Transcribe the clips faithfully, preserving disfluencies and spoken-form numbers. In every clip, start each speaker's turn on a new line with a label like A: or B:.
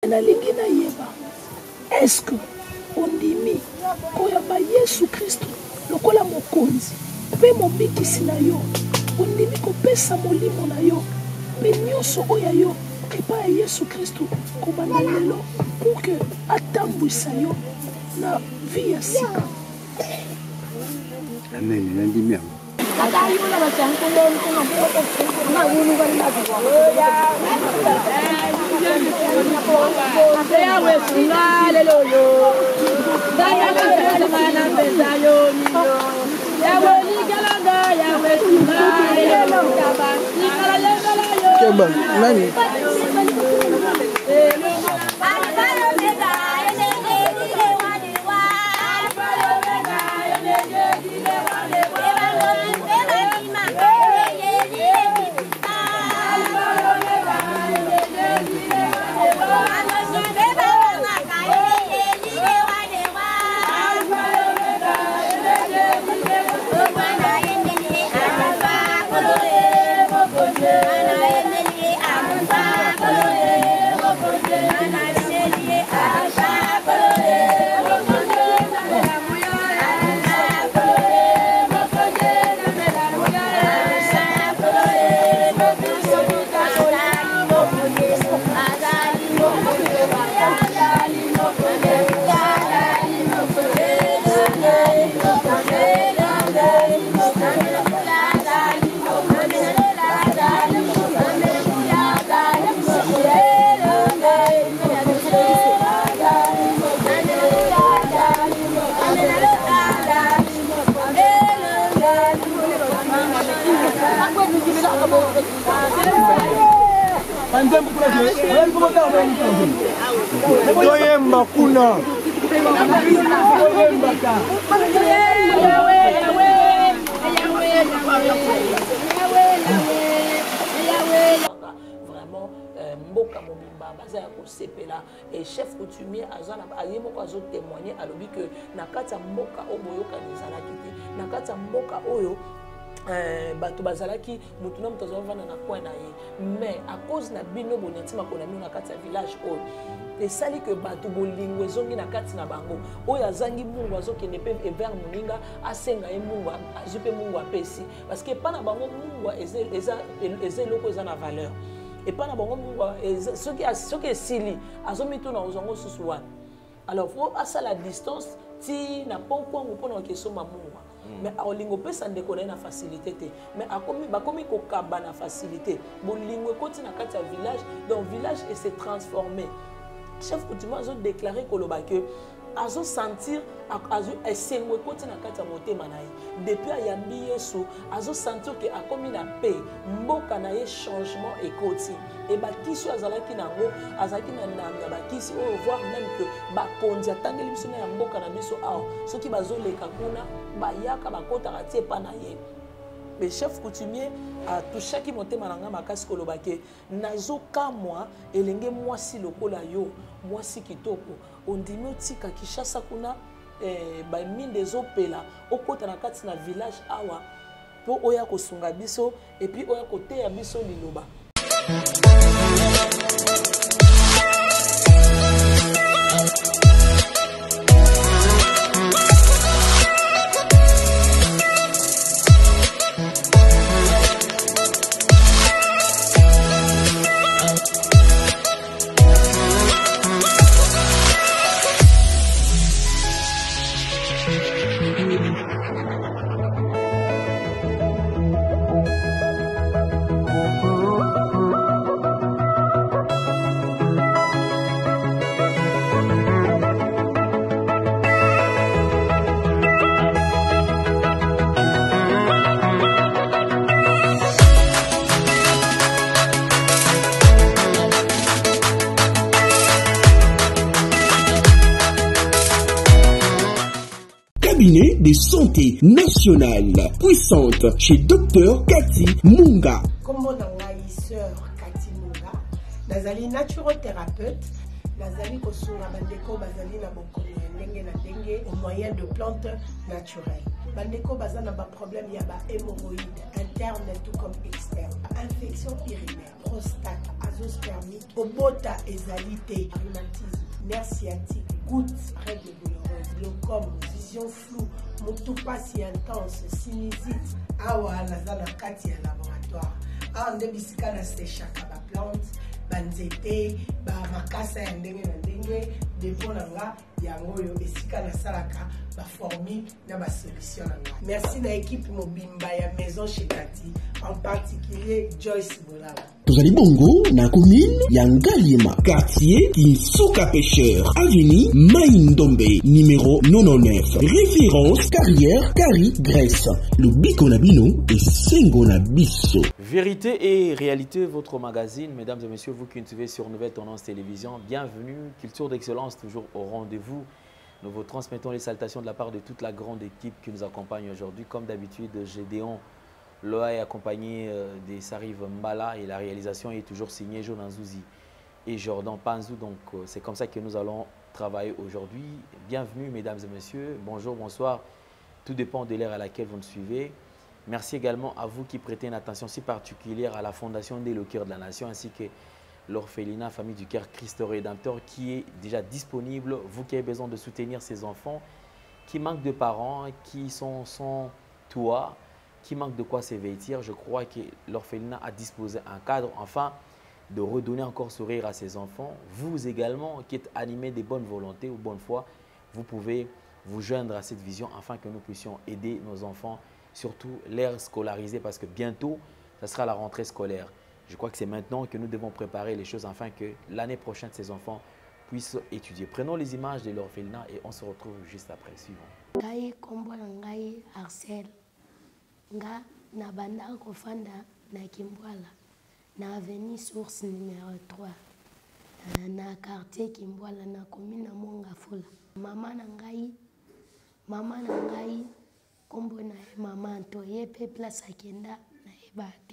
A: nalingi nayeba est-ce que ondimi koyamba Yesu Kristo lokola mokonzi mpe mobikisi na yo ondimi kopesa molimo na yo mpe nyonso oyo yo epai ya Yesu Kristo kobanda lelo pour que atambwisa yo na vie ya sika.
B: Amen. Nandimi yango.
C: Keba, nani? Doyemba kuna.
A: Vraiment mboka mobimba baza ya kosepela et chef coutumier azana ayemo ko azo témoigner alobi que na kati ya mboka oboyoka nizalaki te na kati ya mboka oyo bato bazalaki mutu na mutu azovanda na coin na ye mais à cause na bino bonyatima kona mino na kati ya village oyo esali que bato bolingo ezongi na kati na bango oyo azangi mungu azokende pe vers moninga asenga ye mungu azwi pe mungu apesi parce que pa na bango mungu eza eza eloko eza na valeur et pas na bango mungu soki soki esili azomituna ozongo susu wana alors faut à la distance ti na poko ngo na kesoma mungu mais olingo pesa ndeko na facilité te mais akomi bakomi ko kaba na facilité bolingo koti na kati ya village donc village et s'est transformé chef coutumier a déclaré koloba que azo sentir azo esengo koti na kati ya motema na ye depuis ayambi Yesu azo sentir que akomi na paix mboka na ye changement ekoti et bakisi azalaki nango azalaki na na bakisi o voir même que bakonzi atangeli biso na mboka na biso awa soki bazoleka kuna bayaka bakota ratie pa na ye. Le chef coutumier a touché qui monte malanga makasi kolobake nazo kamwa elenge mwasi lokola yo mwasi kitoko ondimi otika kishasa kuna eh, ba minde zopela okota na kati na village awa po oya kosunga biso et puis oya koteya biso liloba.
D: Cabinet de santé nationale puissante chez Docteur Cathy Munga.
E: Comme mon sœur Cathy Munga, nazali naturothérapeute, nazali kosunga bandeko bazali na bokono ndenge na ndenge au moyen de plantes naturelles. Bandeko bazana ba problème ya ba hémorroïdes interne tout comme externe, infection urinaire, prostate, azoospermique, kobota ezali te, rhumatisme, nerf sciatique, goutte, règle douloureuse, glaucome, vision floue, motu pasi intense, sinusite, awa naza na kati ya laboratoire. Awa nde bisika na séchaka ba plante, ba nzete, ba makasa ya ndenge na ndenge, depo na nga yango oyo esika na salaka ba formule na ba solution na nga. Merci na équipe mobimba ya Maison chez Kati, en particulier Joyce Bolala.
D: Tozali bongo na commune ya Ngaliema, quartier Kinsuka Pêcheur, avenue Maïndombe, numéro quatre-vingt-dix-neuf. Référence carrière Kari Grèce. Le biko na bino et sengo na biso.
B: Vérité et réalité, votre magazine, mesdames et messieurs, vous qui nous suivez sur Nouvelle Tendance Télévision, bienvenue. Culture d'excellence, toujours au rendez-vous. Nous vous transmettons les salutations de la part de toute la grande équipe qui nous accompagne aujourd'hui. Comme d'habitude, Gédéon Loa est accompagné des Sariv Mbala et la réalisation est toujours signée Jonan Zouzi et Jordan Panzou. Donc c'est comme ça que nous allons travailler aujourd'hui. Bienvenue mesdames et messieurs, bonjour, bonsoir. Tout dépend de l'ère à laquelle vous nous suivez. Merci également à vous qui prêtez une attention si particulière à la Fondation Dès le Cœur de la Nation ainsi que l'orphelinat Famille du Cœur Christ Rédempteur qui est déjà disponible. Vous qui avez besoin de soutenir ces enfants qui manquent de parents, qui sont sans toit, qui manquent de quoi se vêtir, je crois que l'orphelinat a disposé un cadre afin de redonner encore sourire à ces enfants. Vous également qui êtes animés de bonne volonté ou bonne foi, vous pouvez vous joindre à cette vision afin que nous puissions aider nos enfants, surtout l'ère scolarisée parce que bientôt, ça sera la rentrée scolaire. Je crois que c'est maintenant que nous devons préparer les choses afin que l'année prochaine, ces enfants puissent étudier. Prenons les images de l'orphelinat et on se retrouve juste après. Suivant.
F: Ngai kombo na ngai Arcel. Nga na banda kofanda na Kimbwala. Na avenue Source numéro trois. Na quartier Kimbwala na commune Mongafula. Mama na ngai, mama na ngai kombo na mama Antoye pe place akenda na ebate.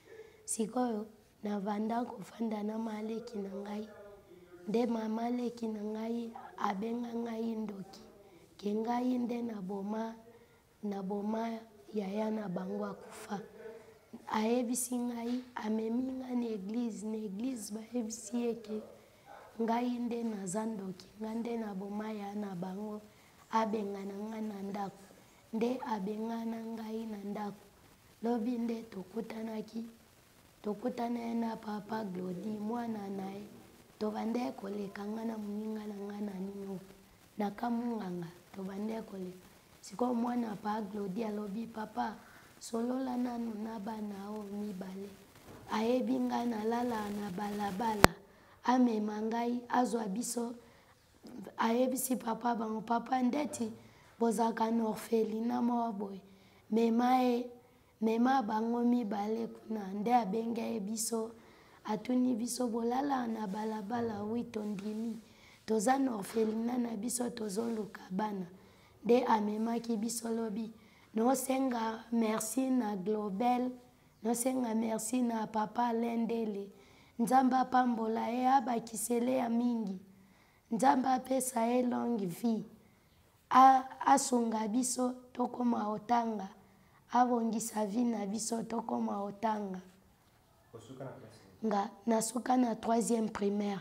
F: Sikoyo na vanda kofanda na maleki na ngai. Nde mama leki na ngai abenga ngai ndoki. Ke ngai nde na boma na boma yaya na bango akufa. Ayebisi ngai amemi nga na église na église bayebisi eke ngai nde naza ndoki nga nde na boma ya na bango abenga na nga na ndako. Nde abenga na ngai na ndako. Lobi nde tokutanaki. Tokutana na papa Glody mwana nae tobande koleka nga na muninga na nga na nino na kamunganga tobande koleka siko mwana pa Glody alobi papa solola nanu na bana o mibale ayebi nga na lala na balabala amema ngai azwa biso ayebisi papa bango papa ndeti bozaka na orphelinat moko boye memae mema bango mibale kuna nde abenge biso atuni biso bolala na balabala wito ndimi toza na orphelinat na biso tozoluka bana nde amemaki biso lobi nosenga merci na Globel nosenga merci na papa Lendele nzamba pambola ye abakisele ya mingi nzamba apesa ye longue vie asunga biso tokoma otanga abongisa vie na biso tokoma otanga nga nasuka na troisième primaire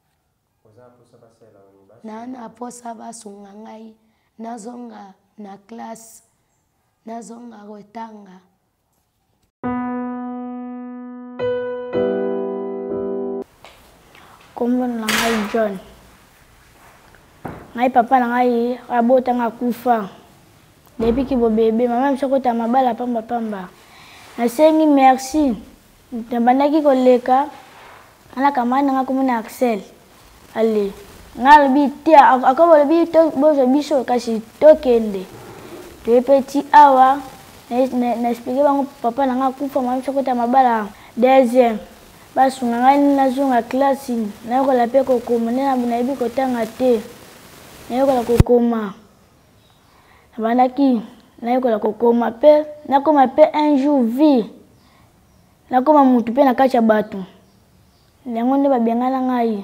F: na na posa basunga ngai nazonga na classe nazonga otanga.
G: Kombo na ngai John. Ngai papa na ngai abotanga kufa. Depuis que bébé, maman me chokota mabala pamba pamba. Nasengi merci. Tambandaki koleka. Ana kamana nga komuna Axel. Allez. Ngal bi tia akobo bi to bozo biso kasi tokende. To petit awa na na expliquer bango papa na nga kufa maman me chokota mabala. Deuxième. Basunga ngai nazunga classe na ko la pe ko koma na na bi ko tanga te. Na ko la ko koma. Bandaki na ko la kokoma pe na koma pe un jour vie na koma mutu pe na kacha batu lengo nde babengana ngai.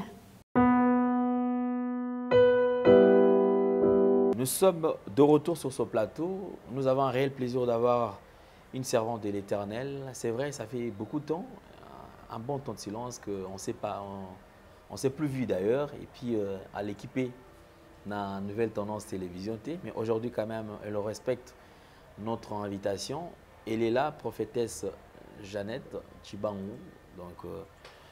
B: Nous sommes de retour sur ce plateau. Nous avons un réel plaisir d'avoir une servante de l'Éternel. C'est vrai, ça fait beaucoup de temps. un bon temps de silence qu'on ne s'est pas, on, on s'est plus vu d'ailleurs. Et puis euh, à l'équiper dans la nouvelle tendance télévision. Mais aujourd'hui quand même, elle respecte notre invitation. Elle est là, prophétesse Jeannette Tshibangou. Donc euh,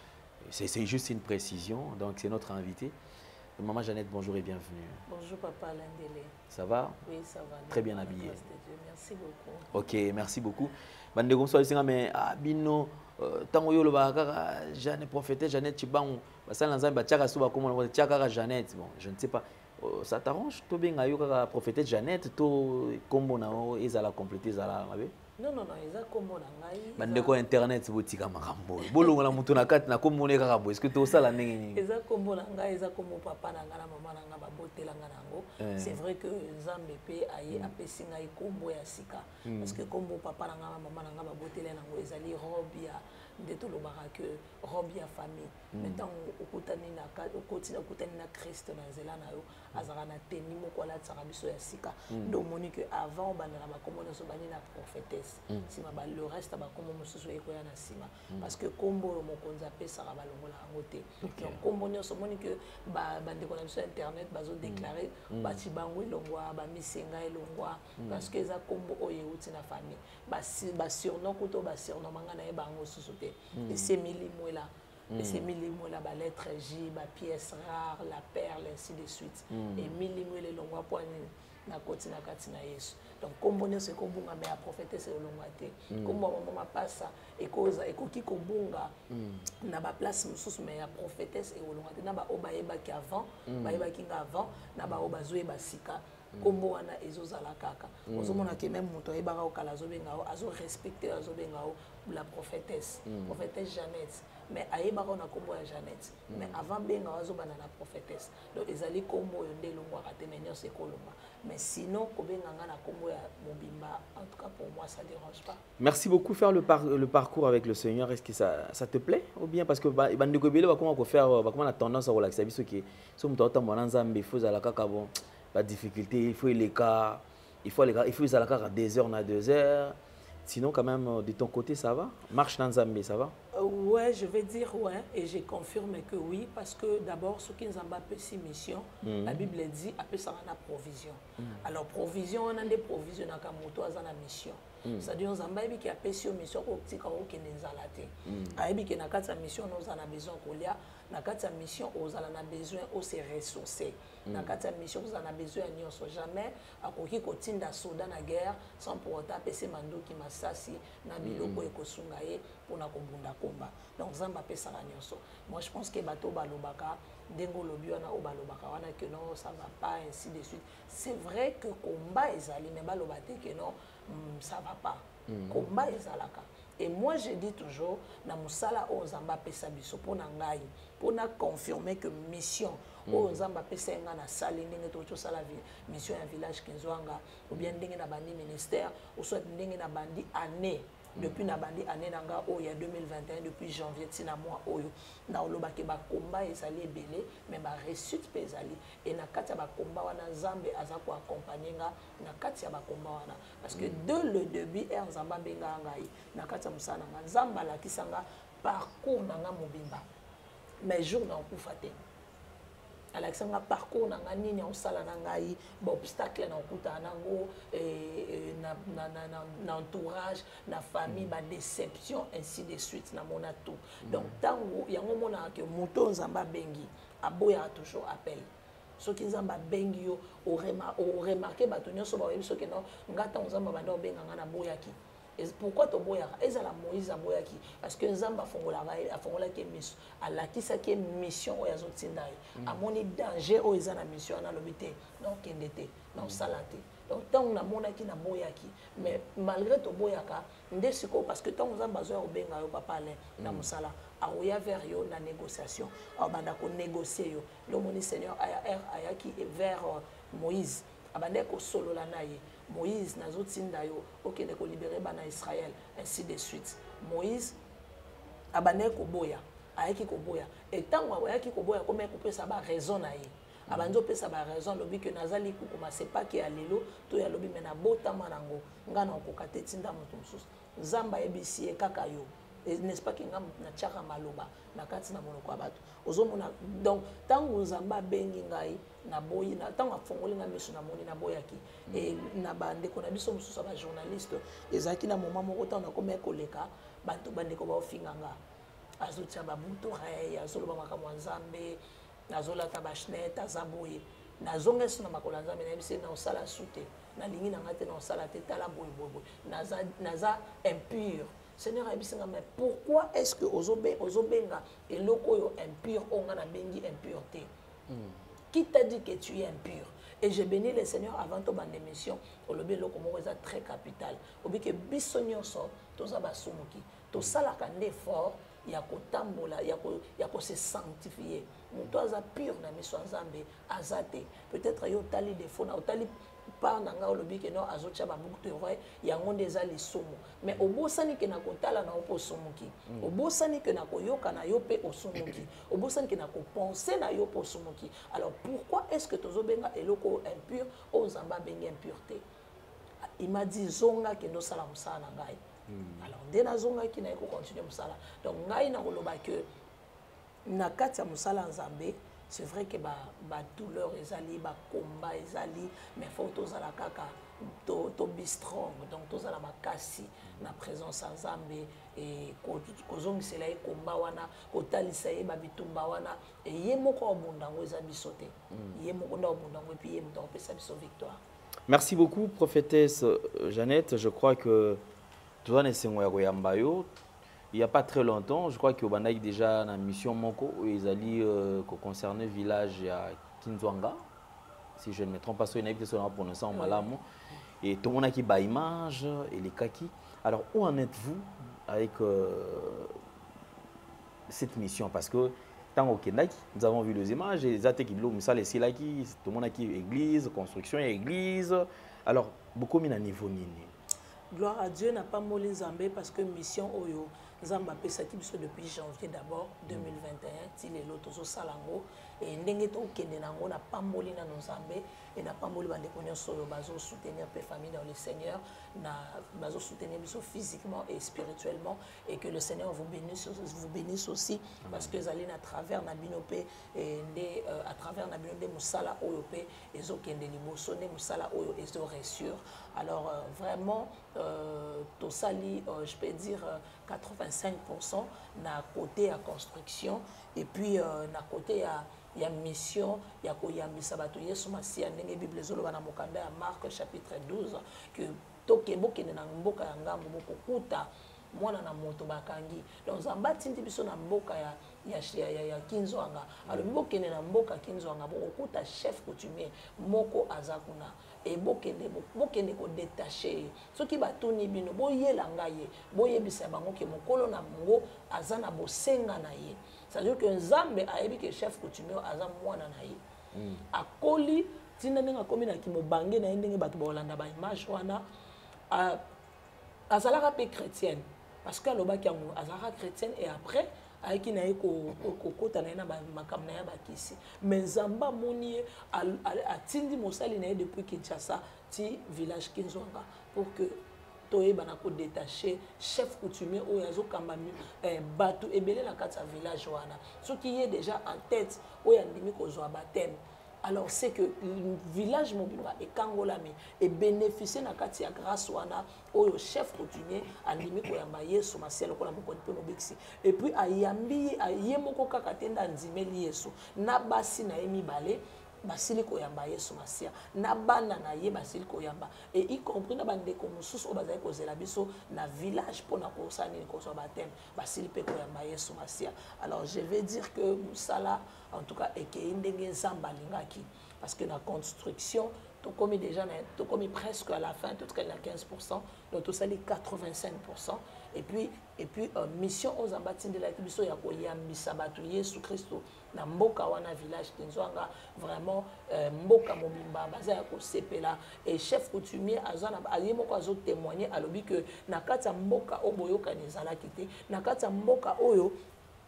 B: c'est juste une précision. Donc c'est notre invitée. Maman Jeannette, bonjour et bienvenue.
A: Bonjour papa Landele.
B: Ça va?
A: Oui, ça va.
B: Très bien habillé.
A: Merci beaucoup.
B: Ok, merci beaucoup. Bande comme ça, c'est mais abino tango yolo ba kaka Jeannette prophétesse Jeannette Tshibangou. Basa lanza ba tchaka suba comme on tchaka Jeannette. Bon, je ne sais pas. Ça t'arrange? To benga yo kaka prophétesse Jeannette to kombo na o ezala compléter ezala mabe?
A: Non, non, non, ils ont comme on a eu.
B: Bande ko internet botika makambo. Bolongo la mutu na kati na kombo ne kaka bo. Est-ce que to sala ndenge?
A: Ils ont comme on a, ils ont comme papa na ngana maman na ngaba bote la ngana ngo. C'est vrai que Nzambe pe aye apesinga ikombo ya sika parce que kombo papa na ngana maman na ngaba bote la ngo ezali robe ya ndeto lobaka que robe ya famille. Maintenant okutani na ka okutini okutani na Christ na nzela na yo azara na teni moko la tsara biso ya sika. Donc moni que avant bandana ba kombo na so bani na prophétesse. Sima ba le reste ba kombo mosusu ekoya na sima parce que kombo mokonza pesa ba longola ngote. Donc kombo nyoso moni que ba bande ko na biso internet bazo déclarer ba Tshibangou longwa ba misenga elongwa parce que za kombo oye uti na famille. Ba ba surnom kuto ba surnom manga na e bango susuté. Et c'est milimo là. Et c'est milimo là ba lettre J, ba pièce rare, la perle ainsi de suite. Et milimo les longwa point na koti na kati na Yesu. Donc kombo nyoso ko bunga mais a prophétesse elongwa te. Kombo mama passa et cause et koki ko bunga na ba place mususu mais a prophétesse elongwa te na ba obayeba ki avant, ba yeba ki nga avant, na ba obazoe ba sika. Kombo wana ezozala kaka. Ozomona ke même moto ebaka okala zobenga o azo respecter azobenga o la prophétesse, prophétesse Jeannette. Mais ayebaka na kombo ya Jeannette. Mais avant benga azobana na prophétesse. Donc ezali kombo yo nde longwa ka te menyo se kolomba. Mais sinon kobenga nga na kombo ya mobimba en tout cas pour moi ça dérange pas.
B: Merci beaucoup faire le par le parcours avec le Seigneur. Est-ce que ça ça te plaît ou bien parce que bande ko bele ba comment ko faire ba comment la tendance à relaxer biso ki so muto otambola nzambe faut za la kaka bon. Pas de difficulté, il faut les cas, il faut les cas, il faut les cas à deux heures, à deux heures. Sinon, quand même, de ton côté, ça va? Marche dans Zambie, ça va?
A: euh, Ouais, je vais dire ouais, et j'ai confirmé que oui, parce que d'abord, ce qui nous a fait ces missions, mm. la Bible dit, après ça, on a provision. Mm. Alors, provision, on a des provisions, on a moto, on a mission. C'est-à-dire, on a qui a fait ces missions, on a fait des missions, on a fait des missions, on a besoin qu'on a na kati ya mission ozala na besoin o se ressourcer na kati ya mission ozala na besoin ya nyonso jamais akoki kotinda soda na guerre sans pour autant apesa mandoki masasi na biloko ekosunga ye mpona kobunda komba donc Nzambe apesaka nyonso. Moi je pense que bato balobaka ndenge olobi wana o balobaka wana que non ça va pas ainsi de suite. C'est vrai que combat ezali mais baloba te que non ça va pas. Combat ezalaka. Et moi, je dis toujours, dans mon sala, on zamba pesa biso pour nangai, pour na confirmer que mission, on zamba pesa nga na sali ndenge to sala mission un village kinzwanga, ou bien ndenge na bandi ministère, ou soit ndenge na bandi année. Depuis na bandi année nanga o ya deux mille vingt et un depuis janvier tina mois oyo na oloba ke ba combat ezali belé mais ba réussite pe ezali et na kati ya ba combat wana Nzambe aza ko accompagner nga na kati ya ba combat wana parce que dès le début er Nzamba benga ngai na kati ya musana nga Nzamba la kisanga parcours nanga mobimba mais jour na okufa te Alexandre parcours nanga nini osala nangai ba obstacle na okuta nango eh, na na na na entourage na famille ba déception ainsi de suite na mona tout donc tango yango mona que moto Nzamba bengi aboya toujours appel ce qui Nzamba bengi yo o remarqué bato nyonso ba yebi soki non ngata Nzamba banda obenga ngana boyaki. Et pourquoi tu boyaka? Et ça la Moïse a boyaki parce que Nzamba fongola a fongola qui mission à la qui ça qui mission oya zotindai à mon danger o ezana mission na lobité donc kendete donc salate donc tant on a monaki na boyaki mais malgré to boyaka ndesiko parce que tant Nzamba zo obenga yo papa le na musala a oya vers yo na négociation a banda ko négocier yo le moni Seigneur aya er ayaki vers Moïse abande ko solo la naye Moïse nazotinda yo okende ko libérer bana Israël ainsi de suite. Moïse abane ko boya ayaki ko boya et tant ayaki ko boya comme ko pesa ba raison na ye abanzo pesa ba raison lobi que nazali ku commencer pas que alelo to ya lobi mena bota manango ngana ko katetinda mutu mususu Nzamba ebisi kaka yo n'est-ce pas que nga na tchaka maloba na kati na monoko bato ozomona donc tango nzamba bengi ngai na boyi na tango afongoli nga miso na moni na boyaki et na bande ko na biso mususu ba journaliste ezaki na moment moko tango na komeka koleka bato bande ko ba ofinga nga azotia ba buto ya azoloba makamwa nzambe azolata ba chenette azaboye nazongeso na makola nzambe na bise na osala sute na lingi na ngate na osala te tala boye boye naza naza impur. Seigneur a dit, mais pourquoi est-ce que ozobenga et loko yo impur on a bengi impureté? Qui t'a dit que tu es impur? Et je bénis le Seigneur avant ton ban d'émission. Au lobby loko mo eza très capital. Obi que bisonyo so toza basumuki. To sala kande fort ya ko tambola ya ko ya ko se sanctifier. Muto aza pur na miso nzambe azate. Peut-être yo tali défaut na tali par nanga olobi ke no azocha ba bukto roi yango ndeza lisomo mais obosani ke na kotala na opo somoki obosani ke na koyoka na yo pe osomoki obosani ke na ko penser na yo po somoki. Alors pourquoi est-ce que tozobenga eloko impur o nzamba bengi impureté? Il m'a dit zonga ke ndo sala musala na ngai. Alors ndena zonga ki na ko continuer musala donc ngai na koloba ke na kati ya musala nzambe. C'est vrai que ba ba douleur ezali ba combat ezali mais faut tozala kaka to to be strong donc tozala makasi na présence nzambe et ko kozongisela e combat wana kotalisa e ba bitumba wana et ye moko obundango eza bisote ye moko nda obundango et puis ye mto opesa biso victoire.
B: Merci beaucoup prophétesse Jeannette. Je crois que toi ne sengo ya koyamba yo. Il n'y a pas très longtemps, je crois que Obanda est déjà dans la mission Moko, ils allaient euh, concerner le village à Kinzwanga, si je ne me trompe pas, il y a une personne prononcée en Malamo, et tout le monde a qui bat image et les kaki. Alors, où en êtes-vous avec euh, cette mission? Parce que tant au Kenaki, nous avons vu les images, et les athées qui l'ont mis ça, les silaki, tout le monde a qui église, construction et église. Alors, beaucoup mis à niveau nini.
A: Gloire à Dieu n'a pas molé Zambé parce que mission Oyo. Zamba pesaki biso depuis janvier d'abord deux mille vingt et un til et l'autre zo salango et ndenge to kende nango na pamboli na Nzambe et na pamboli bande konyo solo bazo soutenir pe famille dans le Seigneur na bazo soutenir biso physiquement et spirituellement et que le Seigneur vous bénisse vous bénisse aussi parce que zaline à travers na binope et ndé à travers na binope musala oyo pe ezo kende liboso ne musala oyo ezo reçure. Alors euh, vraiment euh, to sali euh, je peux dire euh, quatre-vingt-cinq pour cent na côté à construction et puis euh, na côté à il y a mission il y a koyambisa bato Yesu Masia ndenge Bible zoloba na mokanda ya Marc chapitre douze que tokebo kende na mboka ya ngambo bokokuta mwana na moto bakangi donc Nzamba tindi biso na mboka ya ya ya, ya Kinzwanga. Alors bokende na mboka Kinzwanga bokokuta chef coutumier moko azakuna et bokende bokende ko détacher soki batuni bino boyela ngaye boyebisa bango ke mokolo na ngo azana bosenga na ye. C'est-à-dire que Nzambe ayebi ke chef coutumier aza mwana na ye mm. akoli tinda ndenge akomi na kimobange na ndenge bato bolanda ba image wana a azalaka pe chrétienne parce que alobaki yango azalaka chrétienne et après ayeki na ye kokota na ye na makambo na ye bakisi mais Nzamba moni ye atindi mosali na ye depuis Kinshasa ti village Kinzwanga pour que toyeba ko détacher chef coutumier oyo azokamba eh, bato ebele na kati ya village wana soki ye déjà en tête oyo andimi kozwa baptême. Alors c'est que le village mobimba et kangolami et bénéficier na kati ya grâce wana oyo chef coutumier andimi koyamba Yesu Masia lokola mokoni pe nobiksi et puis ayambi ayemoko kaka tenda ndimeli Yesu na basi na emi balé basili koyamba Yesu Masia na bana na ye basili koyamba et y compris na bande ko mususu obazali kozela biso na village pona ko sani ko so baptême basili pe koyamba Yesu Masia. Alors je vais dire que musala en tout cas et que ndenge Nzamba lingaki parce que la construction to comme déjà to comme presque à la fin tout cas la quinze pour cent donc tout ça les quatre-vingt-cinq pour cent et puis et puis euh, mission aux ambatines de la biso ya koyambisa batu Yesu Kristo na mboka wana village Kinzwanga vraiment euh, mboka mobimba baza ya ko sepela et chef coutumier azana ayemoko azo témoigner alobi que na kati ya mboka oboyoka nezala kité na kati ya mboka oyo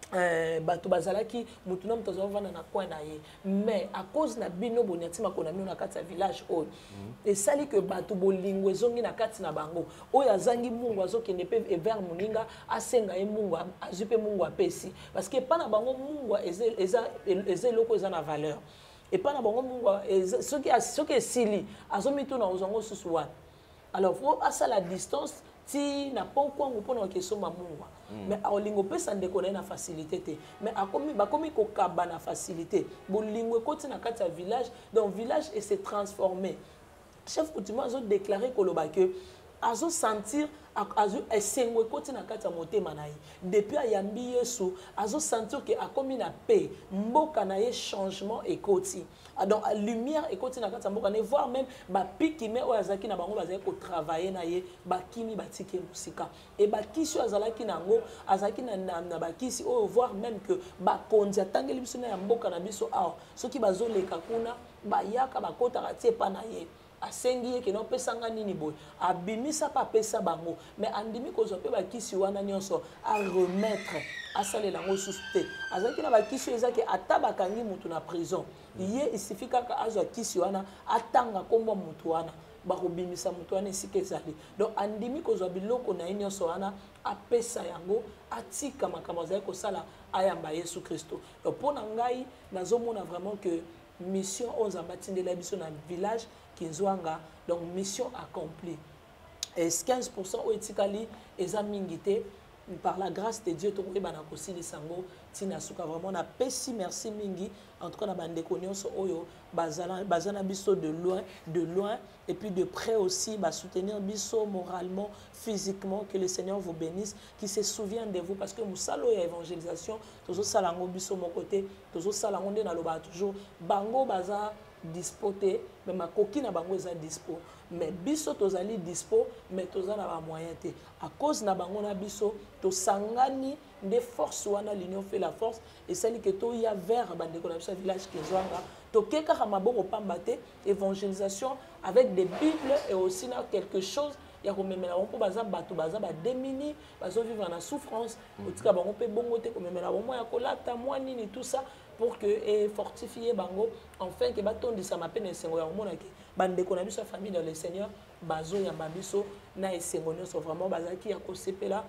A: Euh, bato bazalaki mutu na mutu azovanda na coin na ye mais à cause na bino boniatima kona mino na kati ya village oyo et sali que bato bolingo ezongi na kati na bango oyo azangi mungu azokende pe vers moninga asenga ye mungu azwi pe mungu apesi parce que epa na bango mungu eza eza eloko eza na valeur epa na bango mungu soki soki esili azomituna ozongo susu wana alors faut asala la distance ti na poko ngo pona okesoma mungu mais aolingo pesa ndeko na facilité te mais akomi bakomi ko kaba na facilité bolingo ekoti na kati ya village donc village et s'est transformé chef coutumier azo déclarer koloba que azo sentir azo esengo ekoti na kati ya motema na ye depuis ayambi Yesu azo sentir que akomi na paix mboka na ye changement ekoti donc lumière ekoti na kati ya mboka na voir même ba piki me oyo azaki na bango bazaki ko travailler na ye bakimi batike musika et bakisi azalaki nango azaki na na bakisi oyo voir même que ba konzi atangeli biso na ya mboka na biso awa soki bazoleka kuna bayaka bakota katie pa na ye asengi ye ke no pesanga nini boy abimisa pa pesa bango mais andimi ko zo pe bakisi wana nyonso a remettre asalela ngo susté azaki na bakisi ezaki atabakangi mutu na prison ye isifika ka azo kisi wana atanga kombo mutu wana bakobimisa mutu wana esika ezali donc andimi ko zo biloko na nyonso wana apesa yango atika makambo azali kosala ayamba Yesu Kristo donc pona ngai nazomona vraiment que mission onze batindela biso na village Kinzwanga donc mission accomplie et quinze pour cent au etikali eza mingité par la grâce de Dieu to koyeba na kosili sango tina suka vraiment na pesi merci mingi en tout cas na bande nyonso oyo bazana bazana biso de loin de loin et puis de près aussi ba soutenir biso moralement physiquement que le Seigneur vous bénisse qui se souvient de vous parce que musalo ya évangélisation tozo salango biso mon côté tozo salango nde na loba toujours bango baza dispoté mais ma coquine na bango eza dispo mais biso tozali dispo mais toza na ba moyen te à cause na bango na biso to sangani de force wana l'union fait la force et celle que to ya vers bande ko na biso village Kinzwanga to keka ka maboko pamba te évangélisation avec des bibles et aussi na quelque chose ya komemela bongo baza bato baza ba démuni bazo vivre na souffrance otika bango pe bongo te komemela bongo ya kolata mwa nini tout ça pour que et fortifier bango enfin que batondisa mapene esengo ya mona ke bande ko na biso famille dans le Seigneur bazo ya babiso na esengo nyonso vraiment bazaki ya kosepela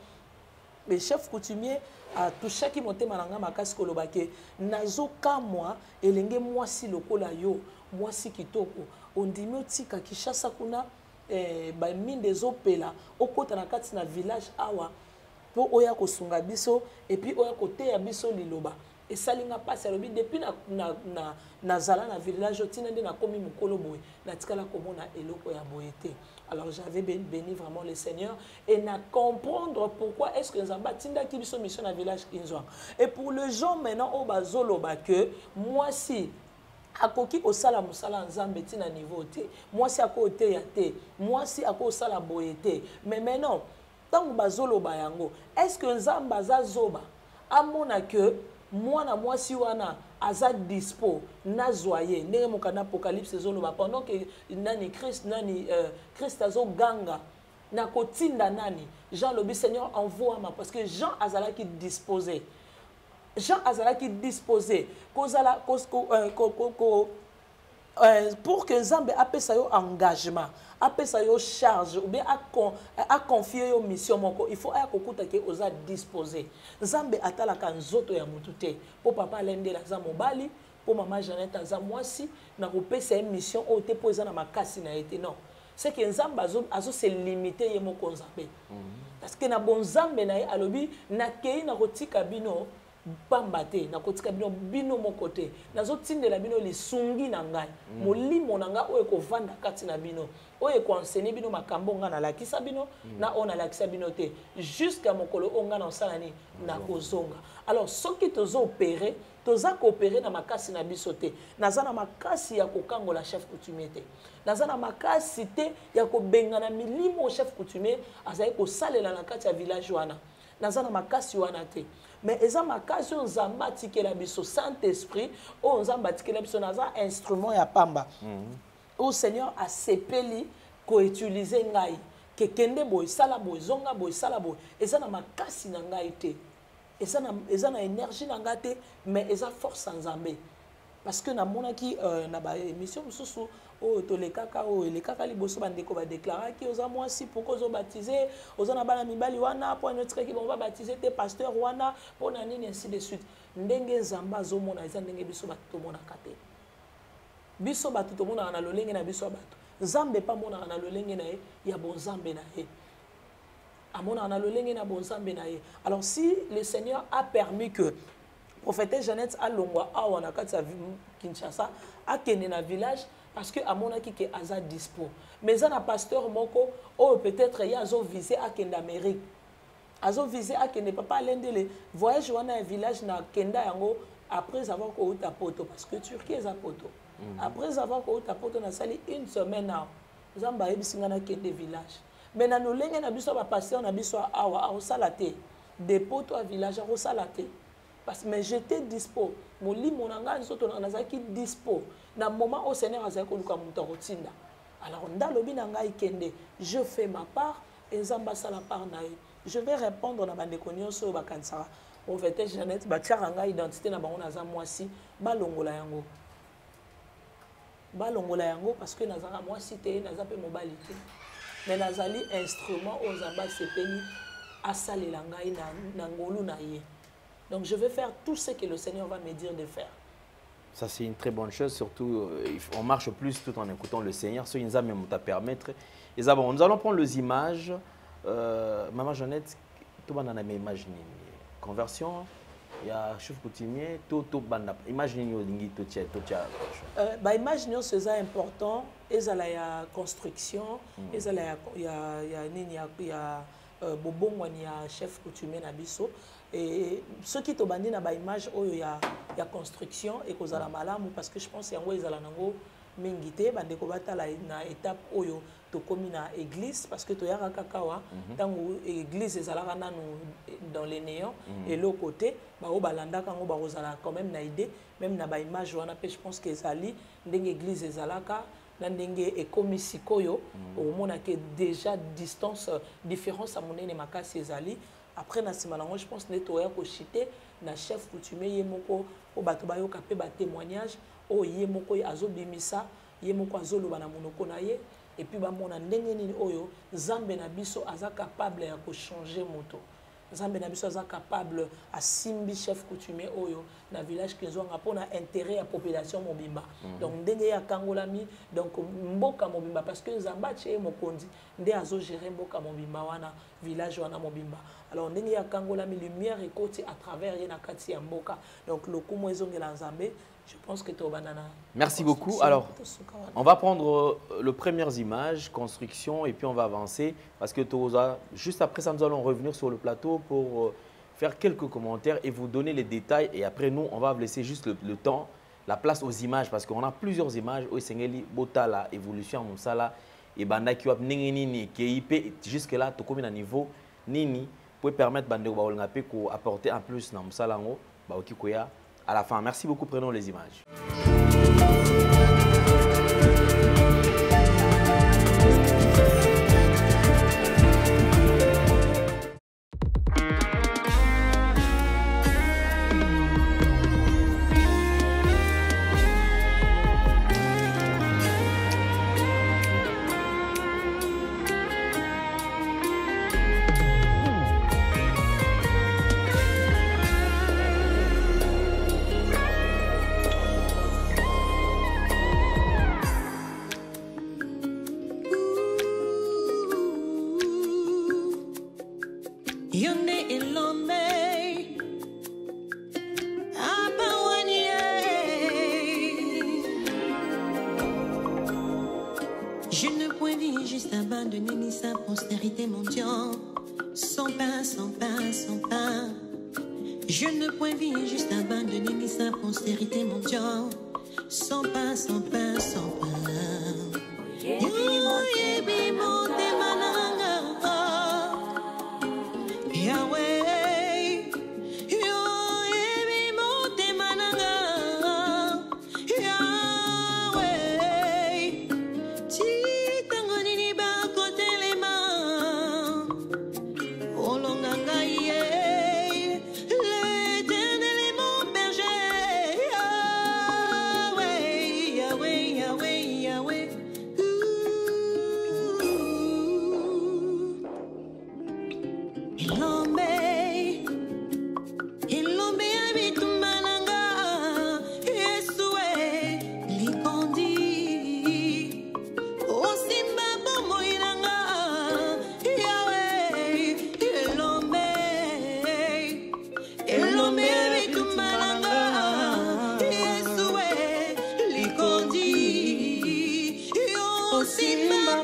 A: le chef coutumier a touché qui monté malanga makasi koloba ke nazoka moi elenge mwasi lokola yo mwasi kitoko ondimi otika Kishasa kuna eh, ba mine des opela okota na kati na village awa po oya kosunga biso et puis oya kote ya biso liloba et salinga passe lobi depuis na na na nazala na village otina nde na komi mukolo boy na tikala komona eloko ya boyete alors j'avais béni vraiment le Seigneur et na comprendre pourquoi est-ce que nzamba tinda ki biso mission na village Kinzwanga et pour le gens maintenant au bazolo ba que moi si akoki osala musala nzambe tina niveau te moi si akote ya te moi si akosala boyete mais maintenant tant bazolo ba yango est-ce que nzamba za zoba amona que moi na moi si wana aza dispo na zoyer ndenge mokana apocalypse zoloba pendant que nani Christ nani euh, Christ azo ganga na kotinda nani Jean lobi Seigneur envoie moi parce que Jean azala qui disposé Jean azala qui disposé kozala kosko ko pour que Nzambe apesa yo engagement apesa yo charge ou bien a confier yo mission moko il faut akokuta ke oza disposer Nzambe atalaka nzoto ya mutu te po papa lendela za mobali po mama Jeannette za mwasi na kopesa une mission o te po eza na makasi na été non c'est que Nzambe azo azo se limiter ye moko Nzambe parce que na bon Nzambe na ye alobi na kei na kotika bino pamba te na kotika bino bino moko te nazotindela bino lisungi na ngai molimo na ngai oyo kovanda kati na bino oyo koenseigne bino makambo nga na lakisa bino na ona lakisa bino te jusqu'à mokolo onga na osala ni na kozonga alors soki tozo opérer toza coopérer na makasi na biso te naza na makasi ya kokangola chef coutumier te naza na makasi te ya kobengana milimo chef coutumier azali kosalela na kati ya village wana naza na makasi wana te mais eza makasi on nzamba atikela biso Saint-Esprit o nzamba atikela biso naza instrument ya pamba o Seigneur a sepeli ko utiliser ngai ke kende boy sala boy zonga boy sala boy eza na makasi na ngai te et ça na énergie na ngate mais eza force en Zambé parce que na mona ki euh, na ba émission mususu o to le kaka o le kaka liboso bandeko ba déclarer ki oza moi si pourquoi ozo baptiser oza na bana mibali wana pour notre qui bon va baptiser tes pasteurs wana pour na nini ainsi de suite ndenge Nzamba zo mona eza ndenge biso ba to mona kate biso ba to mona na lolenge na biso bato Nzambe pa mona na lolenge na ye ya bon Nzambe na ye amona na lolenge na bon Nzambe na ye. Alors si le Seigneur a permis que prophète Jeannette a longwa awa na kati ya Kinshasa a kene na village parce que amona ki ke aza dispo mais ça na pasteur moko o peut-être ya azo visé a kende Amérique azo visé a kende papa lendele voyage wana un village na kenda yango après avoir ko uta poto parce que Turquie est à poto après avoir ko uta poto na sali une semaine na Nzamba yebisinga na kende village mais na nolenge na biso ba pasteur na biso awa a salate de poto à village a salate parce mais j'étais dispo moli monanga nzoto na nazaki dispo na moment au Seigneur azaki koluka muto rotinda alors ndalobi na ngai kende je fais ma part et Nzamba sala part na ye je vais répondre na bandeko nyonso ba kansara au vete Jeannette ba tiara ngai identité na bango naza mwasi balongola yango balongola yango parce que nazaka mwasi te naza pe mobali te mais nazali instrument aux Nzamba sepeni asalela ngai na na ngolu na ye. Donc je vais faire tout ce que le Seigneur va me dire de faire.
B: Ça c'est une très bonne chose, surtout euh, on marche plus tout en écoutant le Seigneur. Ce qui nous a même à permettre. Et ça, bon, nous allons prendre les images. Euh, Maman Jeannette, tout le monde a imaginé. Conversion, il y a chef coutumier, tout tout banda. Imaginez tout tcha tout tcha.
A: Euh, bah imaginez c'est ça important. Et ça là il y a construction, et ça là il y a il y a il y a il y a bobongo ni ya chef coutumier na biso. Et ceux qui te bandent na ba image oh il y a il y a construction et cause la malamu parce que je pense qu'il y a un ezala nango mingité bande ko batala na étape oyo to komi na église parce que to yaka kakawa tango église ezala nanu dans les néants et l'autre côté ba o balanda kango ba kozala quand même na idée même na ba image wana pe je pense que ezali ndenge église ezalaka na ndenge ekomi sikoyo au mona que déjà distance différence à monene makasi ezali. Après na simalango je pense neto ya ko chité na chef coutumier yemoko o bato ba yo kapé ba témoignage o yemoko azo bimisa yemoko azolo bana monoko na ye et puis ba mona ndenge nini oyo Nzambe na biso aza capable ya ko changer moto Nzambe na biso aza capable à simbi chef coutumier oyo na village kezonga pona intérêt ya population mobimba donc ndenge ya kangolami donc mboka mobimba parce que Nzamba tche mokonzi nde azo gérer mboka mobimba wana village wana mobimba. Alors ndenge ya kangolami lumière ekoti à travers yena kati ya mboka donc lokumo ezongela Nzambe. Je pense que tu as banana.
B: Merci beaucoup. Alors, on va prendre euh, les premières images, construction, et puis on va avancer. Parce que Toza, juste après ça, nous allons revenir sur le plateau pour euh, faire quelques commentaires et vous donner les détails. Et après, nous, on va vous laisser juste le, le temps, la place aux images. Parce qu'on a plusieurs images. Oisengeli, Botala, évolution, Moussala, et Banda qui Nini, qui jusque-là, tu comme un niveau, Nini, pour permettre Bande Baolngape d'apporter un plus dans Moussalango, Baokikoya. À la fin. Merci beaucoup. Prenons les images.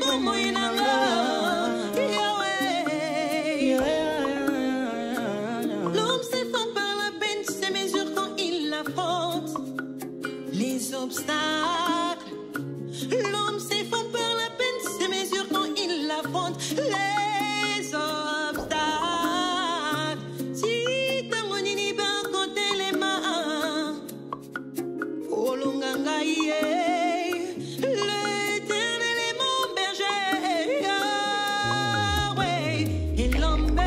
H: bomoi nanga l'homme se fait par la peine se mesure quand il affronte les obstacles. L'homme se fait par la peine se mesure quand il affronte les obstacles. Si tango nini ba côté les mains olonganga ye l'éternel est mon berger. Yahweh et l'homme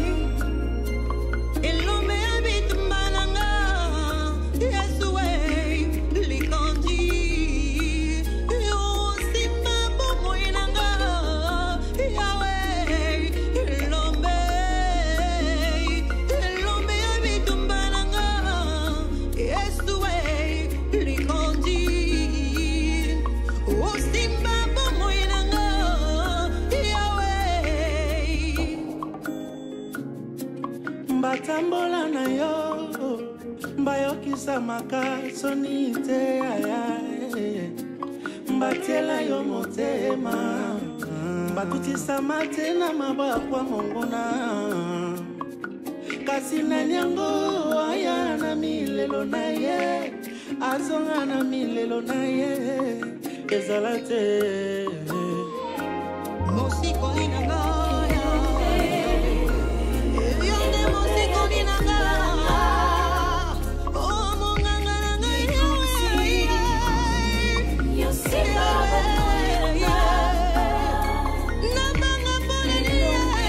H: et l'homme habite malanga Yahweh les candis yo simba bomo inanga Yahweh l'homme l'homme habite malanga Yahweh les candis yo simba bomo inanga Yahweh.
C: Mbatambola na yo mbayokisa makasoni te aya mbatiela yo motema batutisa mate na mabakwa mongona kasi nani yango aya na milelo na ye azonga na milelo na ye ezala te
H: Mosiko inanga Yonde mosiko inanga Oh monganga nanga Yosika Nabanga pole ni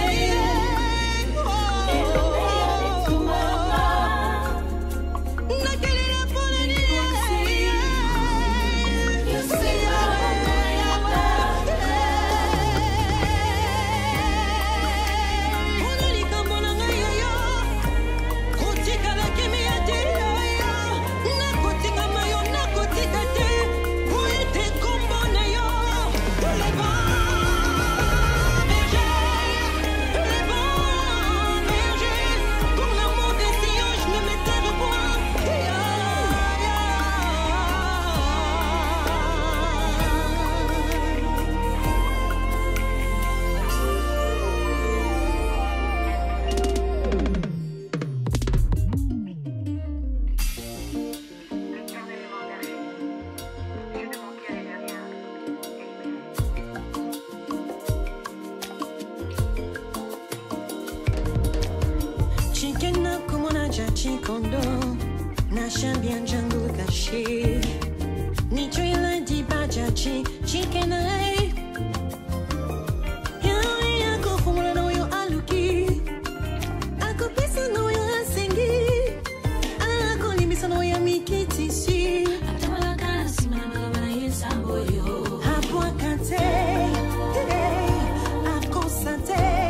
H: Nakelela pole ni Chikena kumona cha chikondo Nasha bien jungle caché Nicho ila di baja chi Chikena Yaoi ako fumula no yo aluki Ako pesa no yo asengi Ako limisa no ya mikitisi Atamala kana simana malabana yesambo yo Hapo akate Ako sante.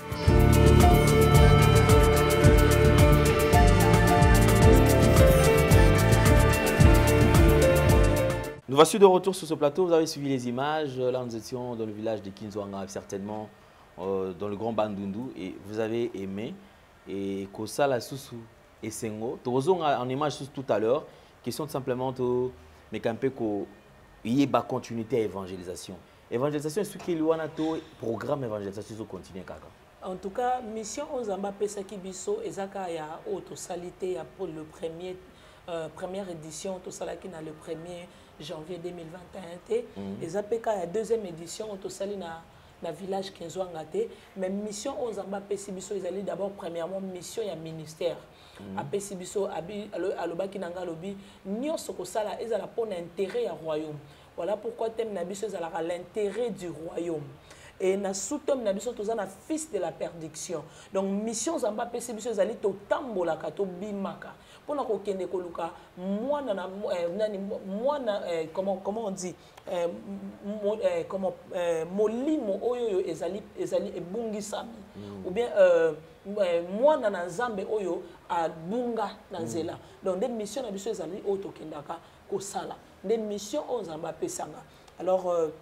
B: Nous voici de retour sur ce plateau. Vous avez suivi les images. Là, nous étions dans le village de Kinzwanga, certainement euh, dans le Grand Bandundu. Et vous avez aimé. Et Kosala Susu et Sengo. Nous en image tout à l'heure. Question tout simplement de il y a une continuité à l'évangélisation. Évangélisation, c'est ce qu'il y a un programme d'évangélisation qui continue.
A: En tout cas, mission Onzamba Pesaki Biso, Ezaka ya autosalité pour le premier, euh, première édition, tout ça qui le premier janvier deux mille vingt et un. Ezapeka ya deuxième édition, autosali na na village Kinzwanga te. Mais mission Onzamba Pesaki Biso, ils d'abord premièrement mission ya ministère. A Pesaki Biso, abi alobaki nanga lobi, nyo sokosala ezala pour l'intérêt ya royaume. Voilà pourquoi thème nabiso ezala l'intérêt du royaume. Et na sous-thème nabiso toza na fils de la perdition. Donc mission Zamba Pesaki Biso ezali to tambola kato bimaka. Pour na kokende koluka mwana na nani mwana comment comment on dit euh, comment molimo oyo ezali ezali ebungisami ou bien euh, mwana na nzambe oyo abunga na nzela. Donc des missions nabiso ezali oyo tokendaka kosala. Des missions Onzamba pesanga. Alors euh,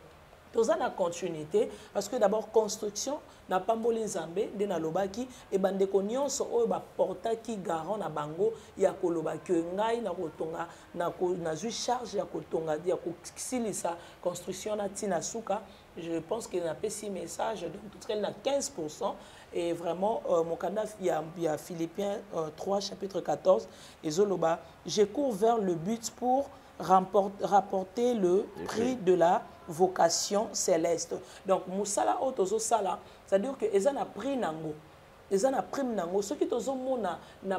A: Toza na continuité parce que d'abord construction na pamboli nzambe nde na lobaki e bandeko nyonso oyo ba portaki garant na bango ya kolobaki ngai na kotonga na ko na zui charge ya kotonga ya kosilisa construction na tina suka. Je pense qu'il a fait six messages, donc tout cas il a quinze pour cent. Et vraiment, euh, mon candidat, il y a, il y a Philippiens euh, trois, chapitre quatorze, et Zoloba, je cours vers le but pour rapporter le prix de la vocation céleste. Donc, Moussala Otozo Sala, c'est-à-dire que ils ont pris Nango. Ils ont pris Nango. Ce qui est na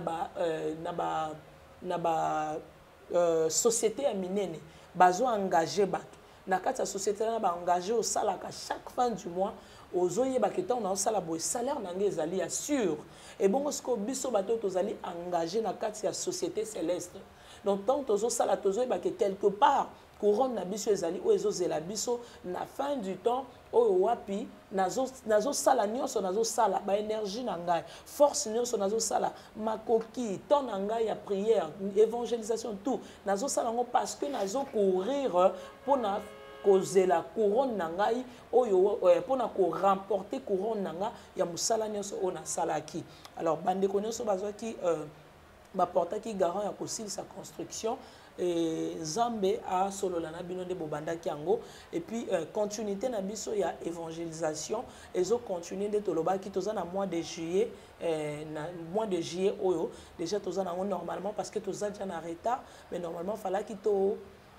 A: na na ba société à minene, bazo engagé bato. Na kati société na ba engagé au sala à chaque fin du mois. Ozoye baketa on a sala boy salaire nangé ezali assure. Et bon ce que biso bato tozali engagé na kati ya société céleste. Donc tant tozo sala tozo ba quelque part couronne na biso ezali o ezozela biso na fin du temps o wapi nazo nazo sala nyonso nazo sala ba énergie na ngai force nyonso nazo sala makoki ton na ngai ya prière évangélisation tout nazo sala ngo parce que nazo courir pour na causer la couronne na ngai oyo pour na ko remporter couronne na nga ya musala nyonso o na salaki. Alors bande ko nyonso bazwaki euh ba portaki garant ya kosil sa construction et Zambé a solo la nabino de bobanda kiango et puis euh, continuité na biso ya évangélisation et ont continué de toloba qui toza na mois de juillet euh, na mois de juillet oyo déjà toza na normalement parce que toza déjà na retard mais normalement fallait ki to